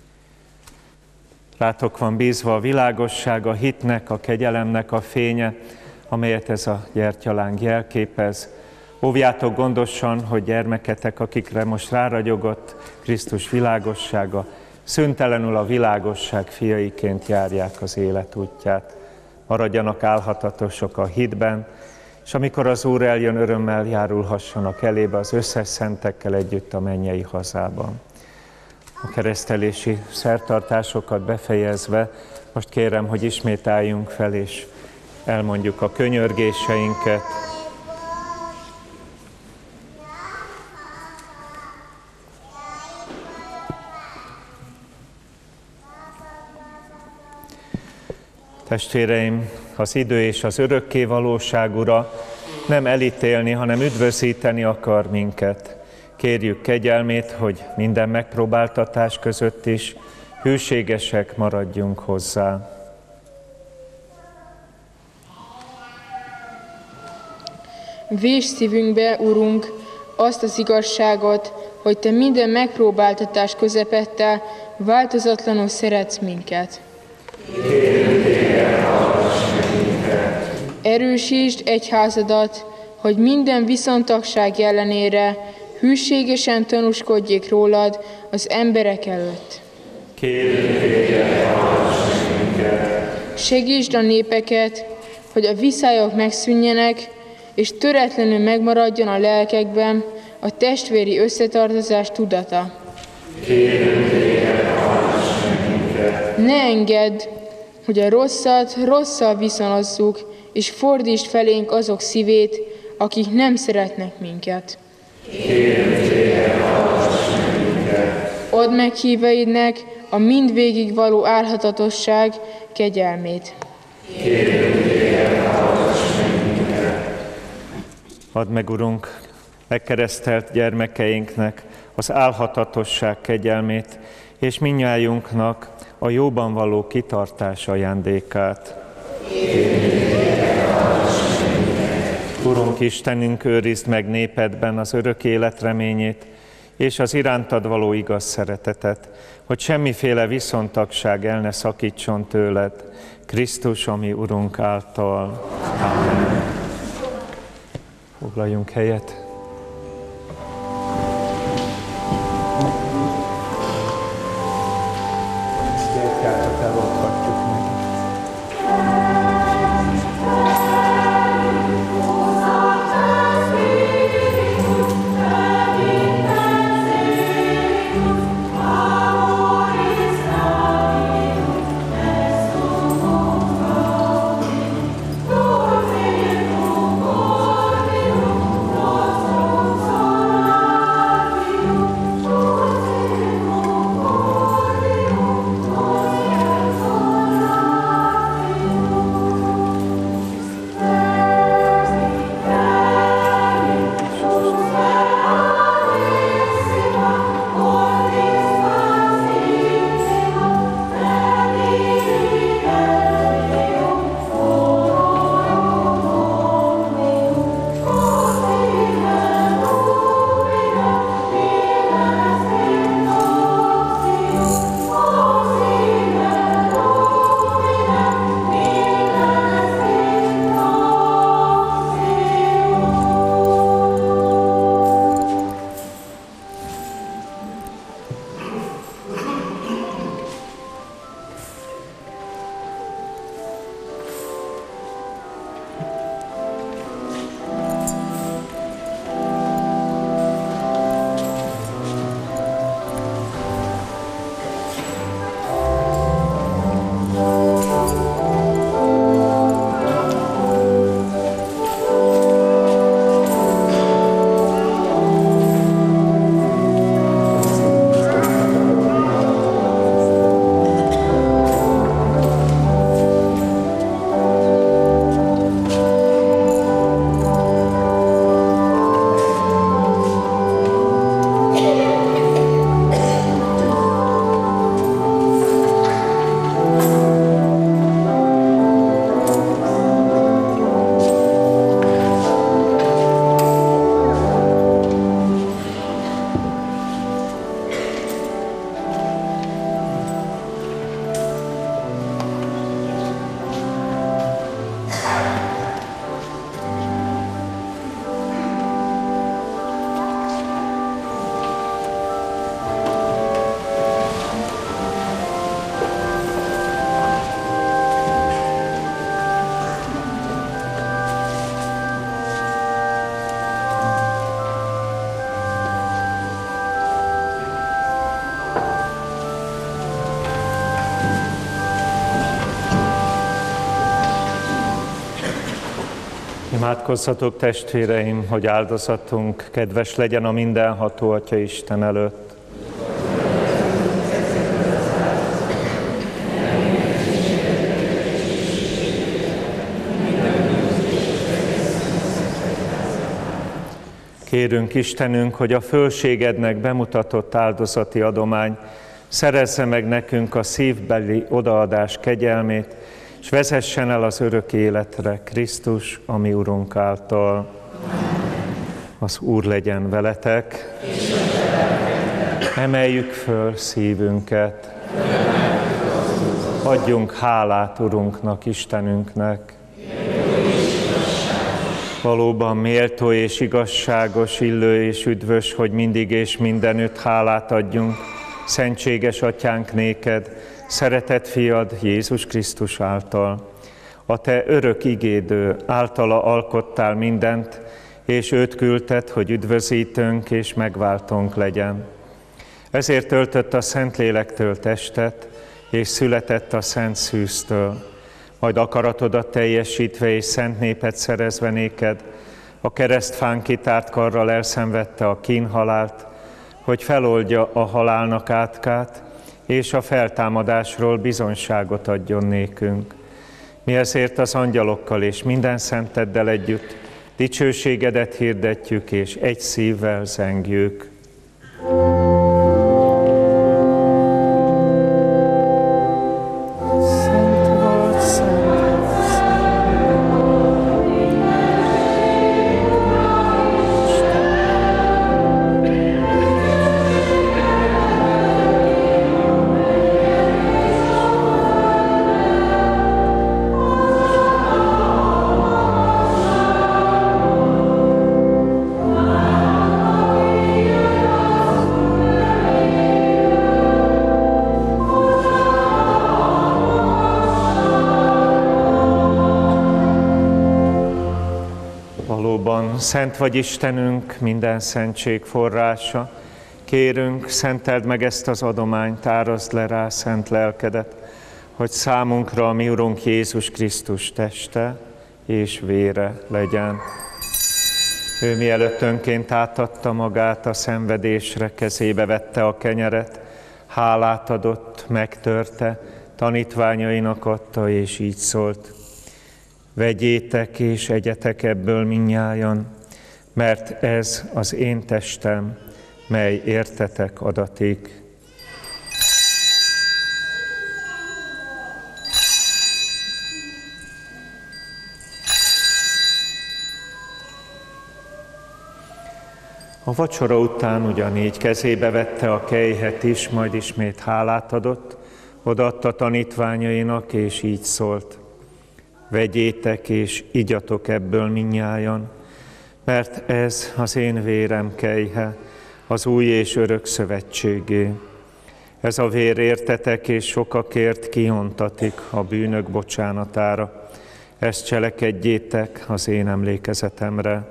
Rátok van bízva a világosság, a hitnek, a kegyelemnek a fénye, amelyet ez a gyertyaláng jelképez. Óvjátok gondosan, hogy gyermeketek, akikre most ráragyogott Krisztus világossága, szüntelenül a világosság fiaiként járják az élet útját. Maradjanak álhatatosok a hitben, és amikor az Úr eljön, örömmel járulhassanak elébe az összes szentekkel együtt a mennyei hazában. A keresztelési szertartásokat befejezve, most kérem, hogy ismét álljunk fel, és elmondjuk a könyörgéseinket. Testvéreim, az idő és az örökké valóság Ura nem elítélni, hanem üdvözíteni akar minket. Kérjük kegyelmét, hogy minden megpróbáltatás között is hűségesek maradjunk hozzá. Vésd szívünkbe, Urunk, azt az igazságot, hogy Te minden megpróbáltatás közepette változatlanul szeretsz minket. Erősítsd egyházadat, hogy minden viszontagság ellenére hűségesen tanúskodjék rólad az emberek előtt. Segítsd a népeket, hogy a viszályok megszűnjenek, és töretlenül megmaradjon a lelkekben a testvéri összetartozás tudata. Ne engedd, hogy a rosszat rosszal viszonozzuk, és fordítsd felénk azok szívét, akik nem szeretnek minket. Add meg híveidnek a mindvégig való álhatatosság kegyelmét. Add meg, Urunk, megkeresztelt gyermekeinknek az álhatatosság kegyelmét, és mindnyájunknak a jóban való kitartás ajándékát. Urunk Istenünk, őrizd meg népedben az örök élet reményét, és az irántad való igaz szeretetet, hogy semmiféle viszontagság el ne szakítson tőled, Krisztus, ami Urunk által. Amen. Foglaljunk helyet. Gyertyákat eloldhatjuk meg. Imádkozzatok, testvéreim, hogy áldozatunk kedves legyen a mindenható Atya Isten előtt. Kérünk Istenünk, hogy a fölségednek bemutatott áldozati adomány szerezze meg nekünk a szívbeli odaadás kegyelmét, és vezessen el az örök életre Krisztus, a mi Urunk által. Az Úr legyen veletek. Emeljük föl szívünket. Adjunk hálát Urunknak, Istenünknek. Valóban méltó és igazságos, illő és üdvös, hogy mindig és mindenütt hálát adjunk, szentséges Atyánk néked, szeretett fiad Jézus Krisztus által. A te örök igédő általa alkottál mindent, és őt küldted, hogy üdvözítőnk és megváltónk legyen. Ezért töltött a Szentlélektől testet, és született a Szent Szűztől. Majd akaratodat teljesítve és szent népet szerezve néked, a keresztfán kitárt karral elszenvedte a kínhalált, hogy feloldja a halálnak átkát, és a feltámadásról bizonyságot adjon nékünk. Mi ezért az angyalokkal és minden szenteddel együtt dicsőségedet hirdetjük, és egy szívvel zengjük. Szent szent vagy Istenünk, minden szentség forrása. Kérünk, szenteld meg ezt az adományt, árazd le rá szent lelkedet, hogy számunkra a mi Urunk Jézus Krisztus teste és vére legyen. Ő mielőtt önként átadta magát a szenvedésre, kezébe vette a kenyeret, hálát adott, megtörte, tanítványainak adta, és így szólt: vegyétek és egyetek ebből mindnyájan, mert ez az én testem, mely értetek adatik. A vacsora után ugyanígy kezébe vette a kelyhet is, majd ismét hálát adott, odaadta tanítványainak, és így szólt: vegyétek és igyatok ebből mindnyájan, mert ez az én vérem kelyhe, az új és örök szövetségé. Ez a vér értetek és sokakért kiontatik a bűnök bocsánatára. Ezt cselekedjétek az én emlékezetemre.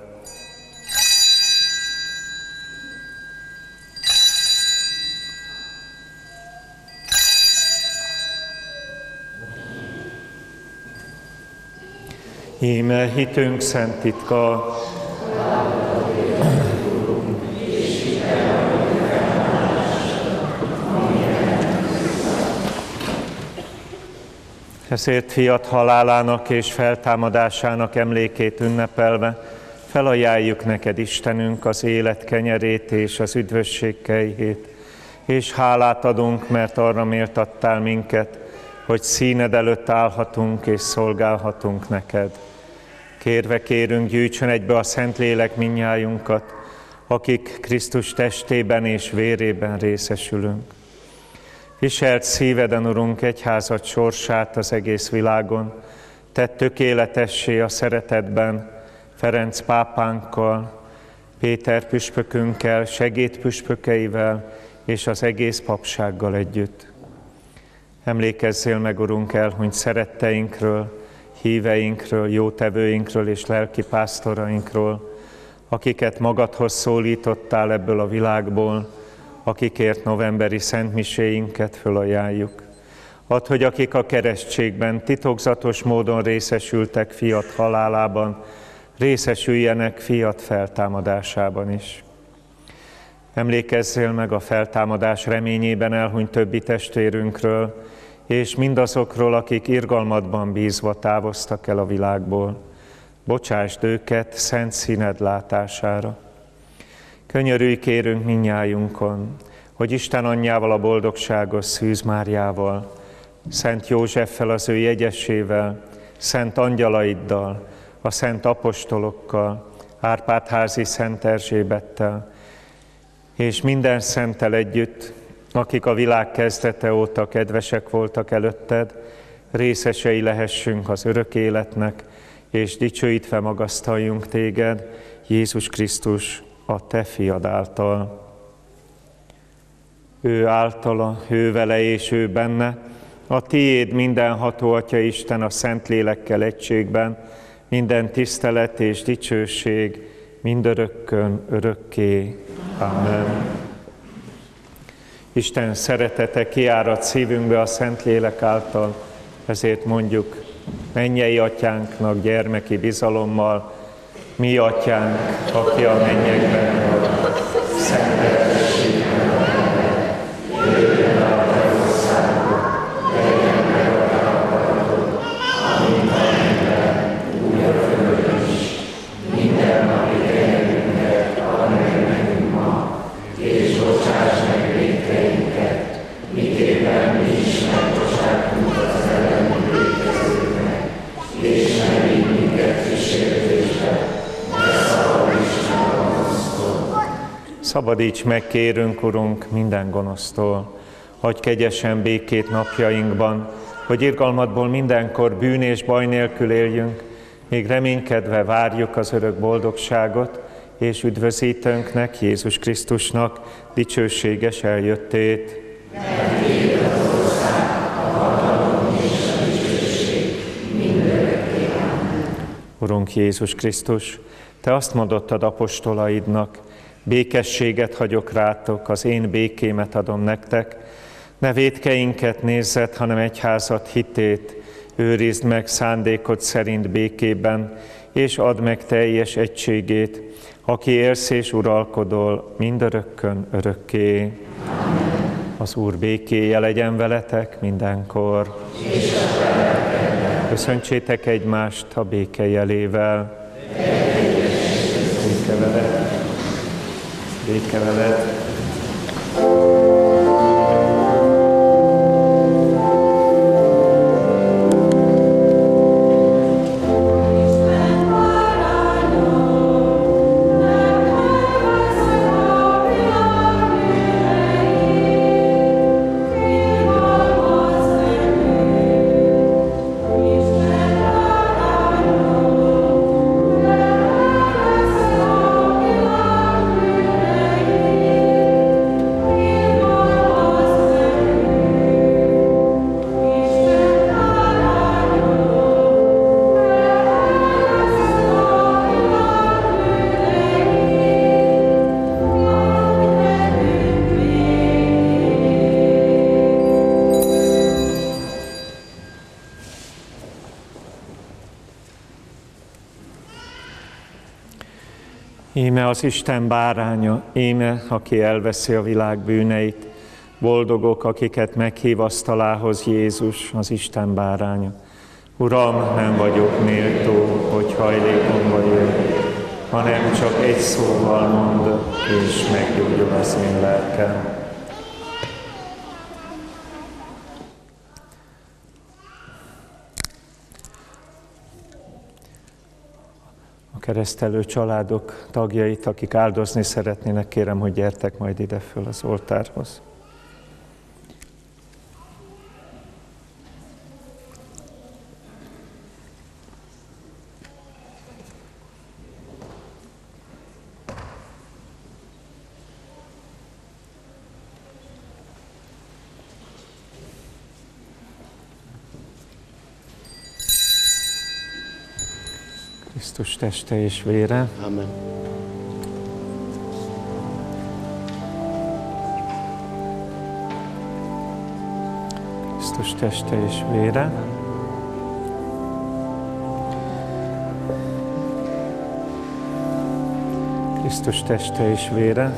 Íme hitünk szent titka, ezért fiat halálának és feltámadásának emlékét ünnepelve felajánljuk neked, Istenünk, az élet kenyerét és az üdvösség kejhét, és hálát adunk, mert arra méltattál minket, hogy színed előtt állhatunk és szolgálhatunk neked. Kérve kérünk, gyűjtsön egybe a Szentlélek mindnyájunkat, akik Krisztus testében és vérében részesülünk. Viselt szíveden, Urunk, egyházad sorsát az egész világon, tedd tökéletessé a szeretetben Ferenc pápánkkal, Péter püspökünkkel, segédpüspökeivel és az egész papsággal együtt. Emlékezzél meg, Urunk, elhunyt szeretteinkről, híveinkről, jótevőinkről és lelkipásztorainkról, akiket magadhoz szólítottál ebből a világból, akikért novemberi szentmiséinket fölajánljuk. Add, hogy akik a keresztségben titokzatos módon részesültek fiat halálában, részesüljenek fiat feltámadásában is. Emlékezzél meg a feltámadás reményében elhunyt többi testvérünkről, és mindazokról, akik irgalmadban bízva távoztak el a világból. Bocsásd őket szent színed látására. Könyörülj kérünk mindnyájunkon, hogy Isten anyjával, a boldogságos Szűz Máriával, Szent Józseffel, az ő jegyesével, szent angyalaiddal, a szent apostolokkal, Árpád-házi Szent Erzsébettel, és minden szenttel együtt, akik a világ kezdete óta kedvesek voltak előtted, részesei lehessünk az örök életnek, és dicsőítve magasztaljunk téged, Jézus Krisztus, a te fiad által. Ő általa, ő vele és ő benne, a tiéd mindenható Atya Isten a Szentlélekkel egységben, minden tisztelet és dicsőség mindörökkön örökké. Amen. Isten szeretete kiárad szívünkbe a Szentlélek által, ezért mondjuk mennyei Atyánknak gyermeki bizalommal: mi Atyánk, aki a mennyekben vagy, szenteltessék meg a neved, jöjjön el a te országod, legyen meg a te akaratod, amint a mennyben, úgy a földön is. Minden napi kenyerünket add meg nekünk ma, és bocsáss meg vétkeinket, miképpen mi is megbocsátunk az ellenünk vétkezőknek, és ne vigy minket kísértésbe, szabadíts meg, kérünk, Urunk, minden gonosztól. Adj kegyesen békét napjainkban, hogy irgalmadból mindenkor bűn és baj nélkül éljünk, még reménykedve várjuk az örök boldogságot, és üdvözítőnknek, Jézus Krisztusnak dicsőséges eljöttét. Urunk Jézus Krisztus, Te azt mondottad apostolaidnak, békességet hagyok rátok, az én békémet adom nektek. Ne vétkeinket nézzed, hanem egyházad hitét, őrizd meg szándékod szerint békében, és add meg teljes egységét, aki élsz és uralkodol mindörökkön örökké. Az Úr békéje legyen veletek mindenkor. Köszöntsétek egymást a béke jelével. Béke veled. Béke veled. Íme az Isten báránya, íme, aki elveszi a világ bűneit. Boldogok, akiket meghív asztalához Jézus, az Isten báránya. Uram, nem vagyok méltó, hogy hajlékomba jöjj, hanem csak egy szóval mondd, és meggyógyul az én lelkem. Keresztelő családok tagjait, akik áldozni szeretnének, kérem, hogy gyertek majd ide föl az oltárhoz. Krisztus teste és vére. Amen. Krisztus teste és vére. Krisztus teste és vére.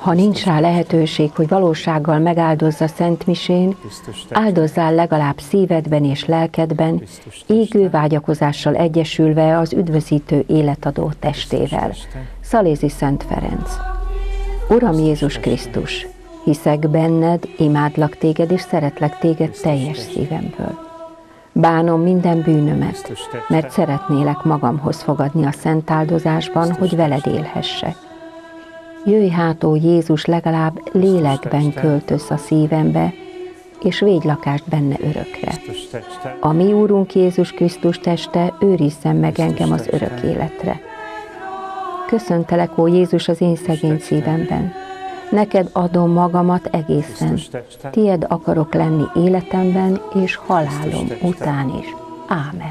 Ha nincs rá lehetőség, hogy valósággal megáldozza szentmisén, áldozzál legalább szívedben és lelkedben, égő vágyakozással egyesülve az üdvözítő életadó testével. Szalézi Szent Ferenc. Uram Jézus Krisztus, hiszek benned, imádlak téged és szeretlek téged teljes szívemből. Bánom minden bűnömet, mert szeretnélek magamhoz fogadni a szent áldozásban, hogy veled élhessek. Jöjj hát, ó Jézus, legalább lélekben költözz a szívembe, és védj lakást benne örökre. A mi Úrunk Jézus Krisztus teste őrizzen meg engem az örök életre. Köszöntelek, ó Jézus, az én szegény szívemben. Neked adom magamat egészen. Tied akarok lenni életemben és halálom után is. Ámen.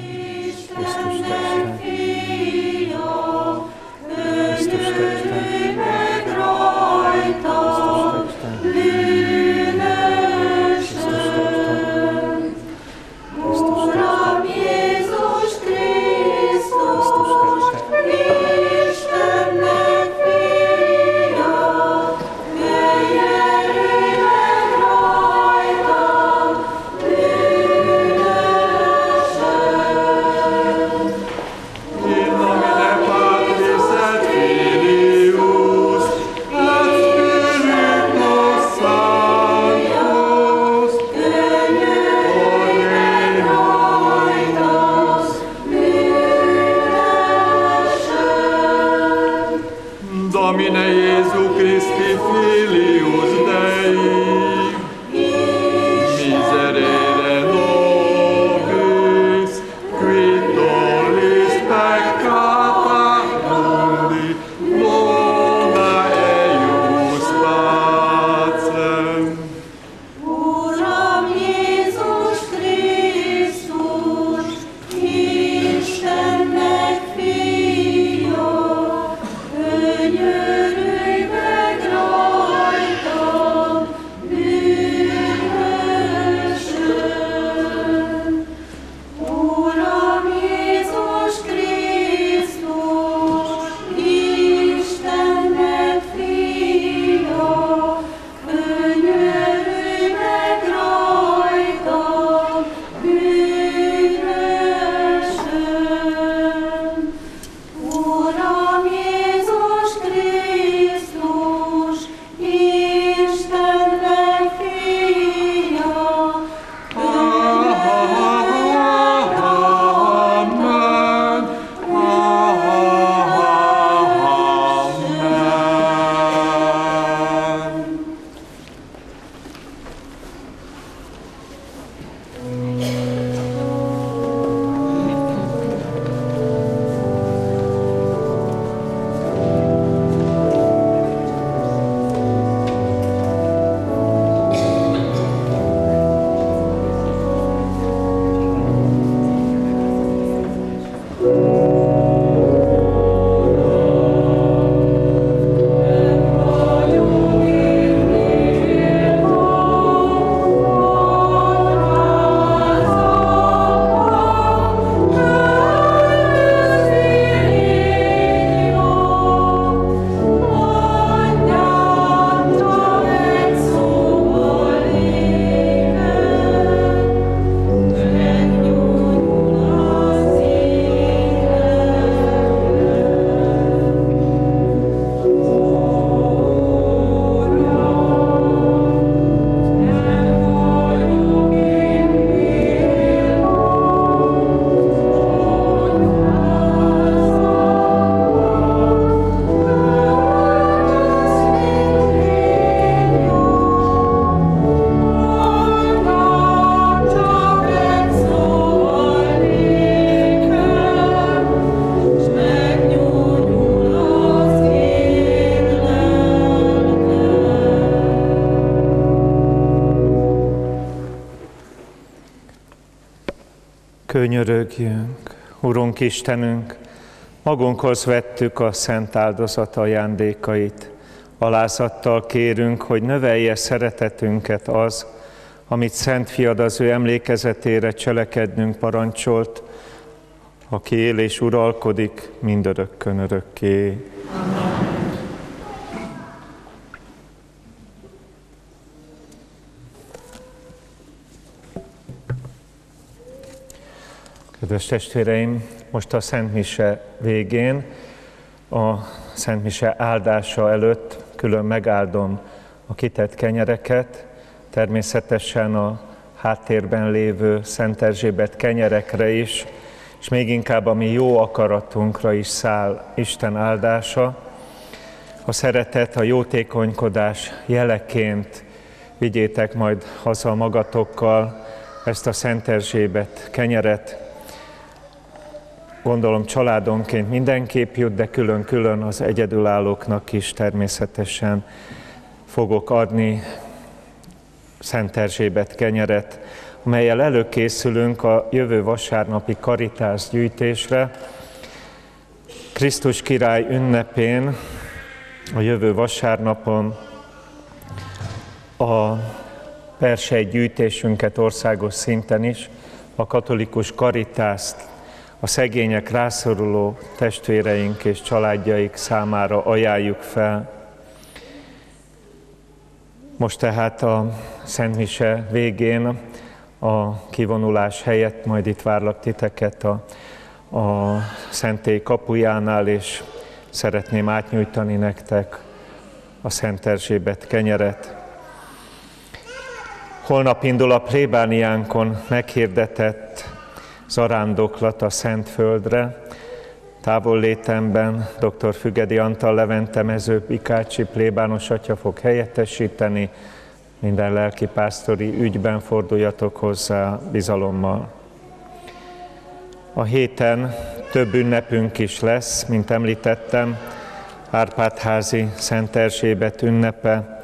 Könyörögjünk, Urunk Istenünk, magunkhoz vettük a szent áldozat ajándékait. Alázattal kérünk, hogy növelje szeretetünket az, amit Szent Fiad az ő emlékezetére cselekednünk parancsolt, aki él és uralkodik mindörökkön örökké. Kedves testvéreim, most a Szent Mise végén, a Szent Mise áldása előtt külön megáldom a kitett kenyereket, természetesen a háttérben lévő Szent Erzsébet kenyerekre is, és még inkább a mi jó akaratunkra is száll Isten áldása. A szeretet, a jótékonykodás jeleként vigyétek majd haza magatokkal ezt a Szent Erzsébet kenyeret. Gondolom családonként mindenképp jut, de külön-külön az egyedülállóknak is természetesen fogok adni Szent Erzsébet kenyeret, amellyel előkészülünk a jövő vasárnapi karitás gyűjtésre. Krisztus király ünnepén, a jövő vasárnapon a persei gyűjtésünket országos szinten is, a katolikus karitást a szegények, rászoruló testvéreink és családjaik számára ajánljuk fel. Most tehát a Szent Mise végén a kivonulás helyett majd itt várlak titeket a szentély kapujánál, és szeretném átnyújtani nektek a Szent Erzsébet kenyeret. Holnap indul a plébániánkon meghirdetett zarándoklat a Szentföldre. Távollétemben dr. Fügedi Antal Levente mezőbikácsi plébános atya fog helyettesíteni. Minden lelkipásztori ügyben forduljatok hozzá bizalommal. A héten több ünnepünk is lesz, mint említettem, Árpád-házi Szent Erzsébet ünnepe,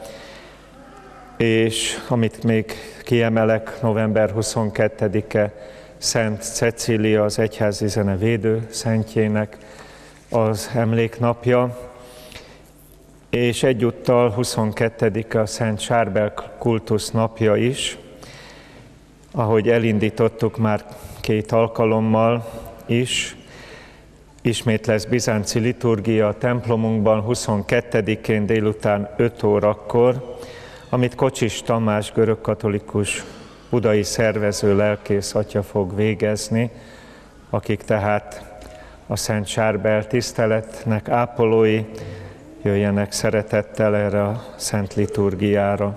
és amit még kiemelek, november 22-e Szent Cecília, az egyházi zene védőszentjének az emléknapja, és egyúttal 22-e a Szent Sárbel kultusz napja is, ahogy elindítottuk már 2 alkalommal is. Ismét lesz bizánci liturgia a templomunkban 22-én délután 5 órakor, amit Kocsis Tamás görögkatolikus budai szervező lelkész atya fog végezni, akik tehát a Szent Sárbel tiszteletnek ápolói, jöjjenek szeretettel erre a szent liturgiára.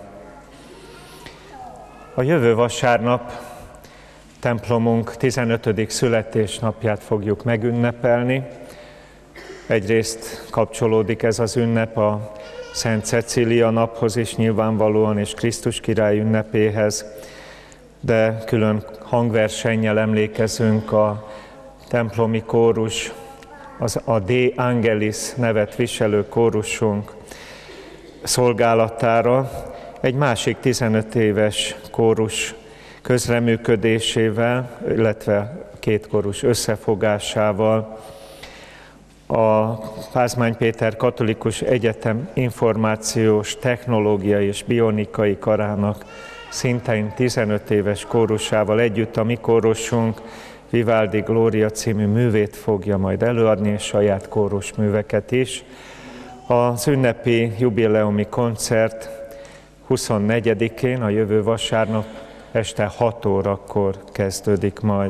A jövő vasárnap templomunk 15. születésnapját fogjuk megünnepelni. Egyrészt kapcsolódik ez az ünnep a Szent Cecília naphoz is nyilvánvalóan, és Krisztus király ünnepéhez, de külön hangversennyel emlékezünk a templomi kórus, a De Angelis nevet viselő kórusunk szolgálatára, egy másik 15 éves kórus közreműködésével, illetve 2 kórus összefogásával, a Pázmány Péter Katolikus Egyetem információs, technológiai és bionikai karának szintén 15 éves kórusával együtt a mi kórusunk Vivaldi Glória című művét fogja majd előadni, és saját kórusműveket is. Az ünnepi jubileumi koncert 24-én, a jövő vasárnap este 6 órakor kezdődik majd.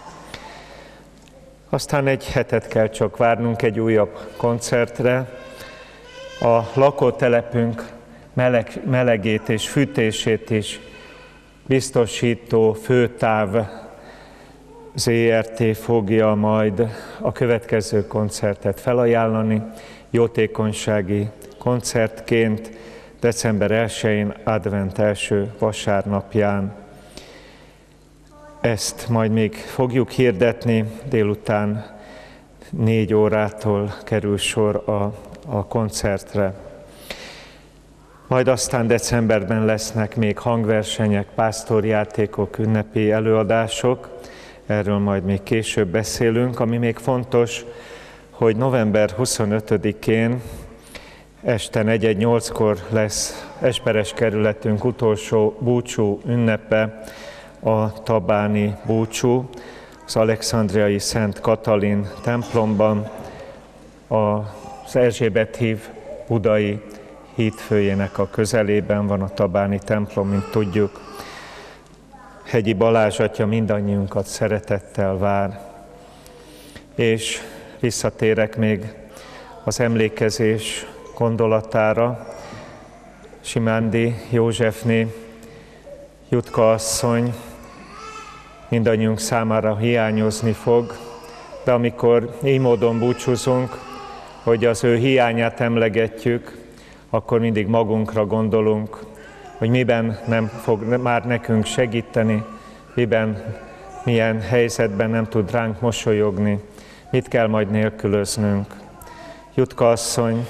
Aztán egy hetet kell csak várnunk egy újabb koncertre. A lakótelepünk melegét és fűtését is biztosító Főtáv ZRT fogja majd a következő koncertet felajánlani, jótékonysági koncertként december 1-én, advent első vasárnapján. Ezt majd még fogjuk hirdetni, délután 4 órától kerül sor a koncertre. Majd aztán decemberben lesznek még hangversenyek, pásztorjátékok, ünnepi előadások, erről majd még később beszélünk. Ami még fontos, hogy november 25-én este 4-8-kor lesz Esperes kerületünk utolsó búcsú ünnepe, a tabáni búcsú, az alexandriai Szent Katalin templomban, az Erzsébet hív budai hídfőjének a közelében van a tabáni templom, mint tudjuk. Hegyi Balázs atya mindannyiunkat szeretettel vár. És visszatérek még az emlékezés gondolatára. Simándi Józsefné, Jutka asszony mindannyiunk számára hiányozni fog, de amikor így módon búcsúzunk, hogy az ő hiányát emlegetjük, akkor mindig magunkra gondolunk, hogy miben nem fog már nekünk segíteni, milyen helyzetben nem tud ránk mosolyogni, mit kell majd nélkülöznünk. Jutka asszony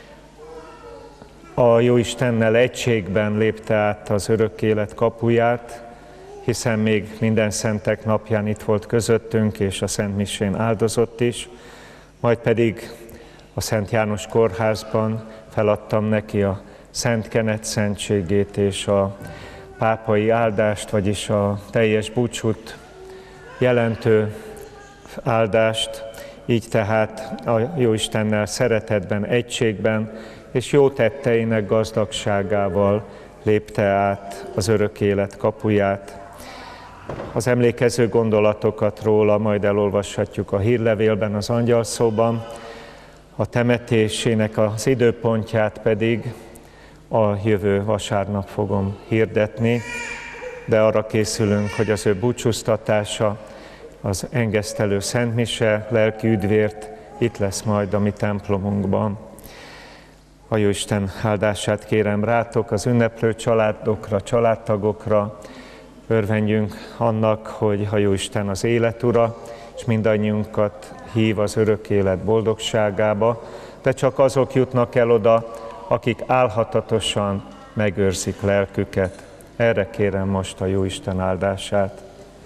a Jóistennel egységben lépte át az örök élet kapuját, hiszen még minden szentek napján itt volt közöttünk, és a Szent Misén áldozott is, majd pedig a Szent János Kórházban feladtam neki a Szent Kenet szentségét és a pápai áldást, vagyis a teljes búcsút jelentő áldást, így tehát a Jóistennel szeretetben, egységben és jó tetteinek gazdagságával lépte át az örök élet kapuját. Az emlékező gondolatokat róla majd elolvashatjuk a hírlevélben, az angyalszóban, a temetésének az időpontját pedig a jövő vasárnap fogom hirdetni, de arra készülünk, hogy az ő búcsúztatása, az engesztelő szentmise, lelki üdvért itt lesz majd a mi templomunkban. A Jóisten áldását kérem rátok, az ünneplő családokra, családtagokra. Örvendjünk annak, hogy a Jóisten az élet ura, és mindannyiunkat hív az örök élet boldogságába, de csak azok jutnak el oda, akik álhatatosan megőrzik lelküket. Erre kérem most a Jóisten áldását.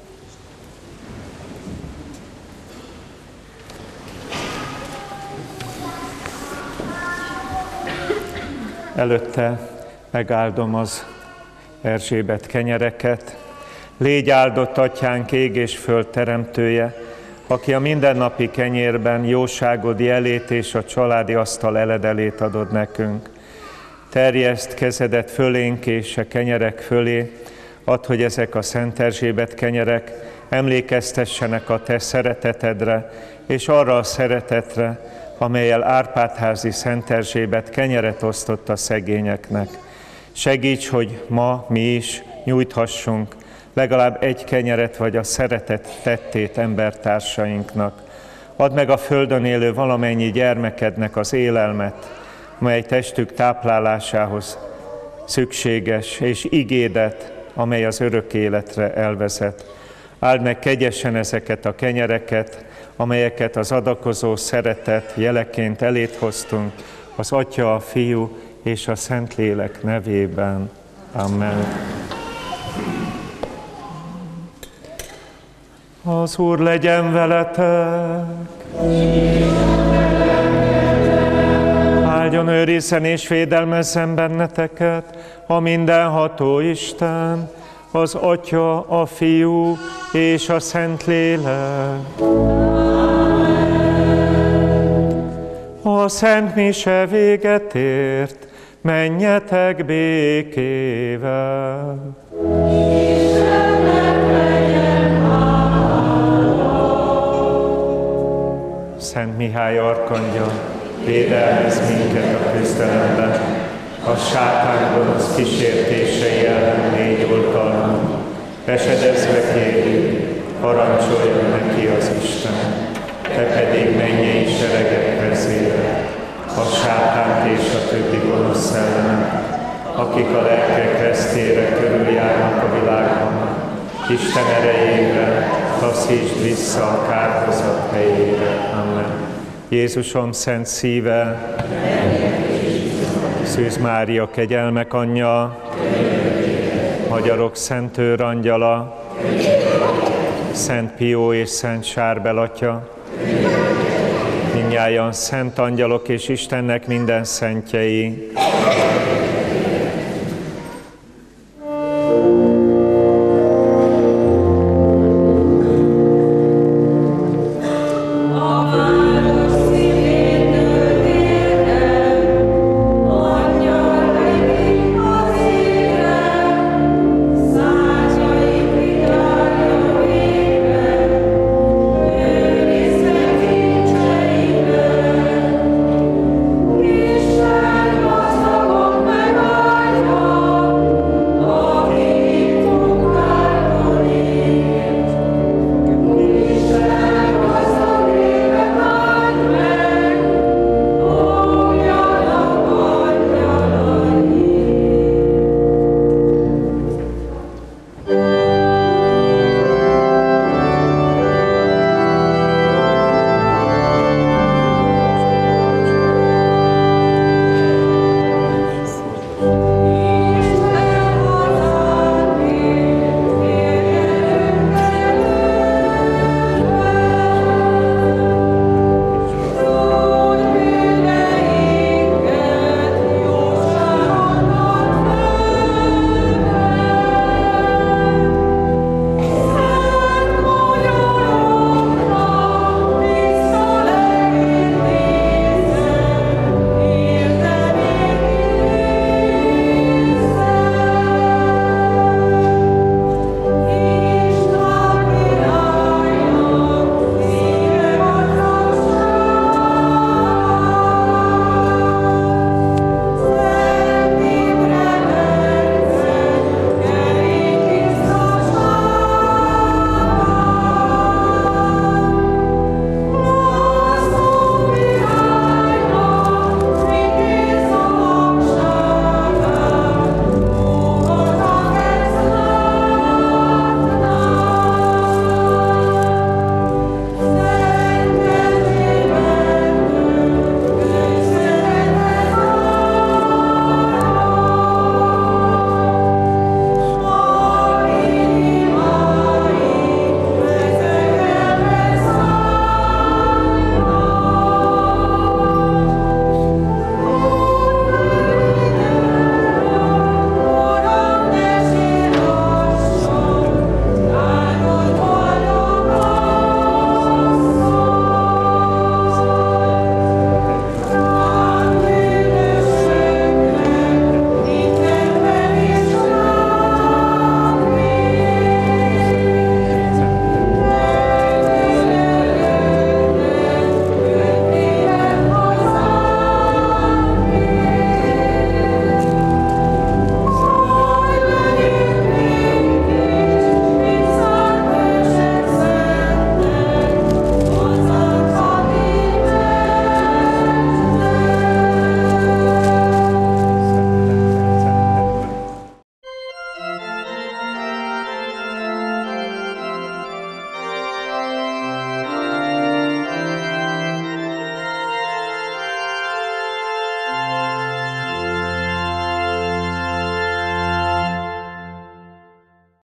Előtte megáldom az Erzsébet kenyereket. Légy áldott, Atyánk, ég és föld teremtője, aki a mindennapi kenyérben jóságod jelét és a családi asztal eledelét adod nekünk. Terjeszd kezedet fölénk és a kenyerek fölé, add, hogy ezek a Szent Erzsébet kenyerek emlékeztessenek a te szeretetedre, és arra a szeretetre, amellyel Árpád-házi Szent Erzsébet kenyeret osztott a szegényeknek. Segíts, hogy ma mi is nyújthassunk legalább egy kenyeret vagy a szeretet tettét embertársainknak. Add meg a földön élő valamennyi gyermekednek az élelmet, mely testük táplálásához szükséges, és igédet, amely az örök életre elvezet. Áld meg kegyesen ezeket a kenyereket, amelyeket az adakozó szeretet jeleként elét hoztunk, az Atya, a Fiú és a Szentlélek nevében. Amen. Az Úr legyen veletek! Áldjon, őrizzen és védelmezzen benneteket a mindenható Isten, az Atya, a Fiú és a Szentlélek. A Szent Mise véget ért, menjetek békével. Szent Mihály arkangyal, védelmezz minket a küzdelemben, a sátán gonosz kísértései ellen légy oltalmunk. Esedezve kérjük, parancsoljon neki az Isten, te pedig mennyei seregek vezére, a sátánt és a többi gonosz szellemet, akik a lelkek resztére körüljárnak a világban. Isten erejével taszítsd vissza a kárhozat helyére. Amen. Jézusom szent szíve, Szűz Mária kegyelmek anyja, magyarok szent őrangyala, Szent Pió és Szent Sárbel atya, mindnyájan szent angyalok és Istennek minden szentjei,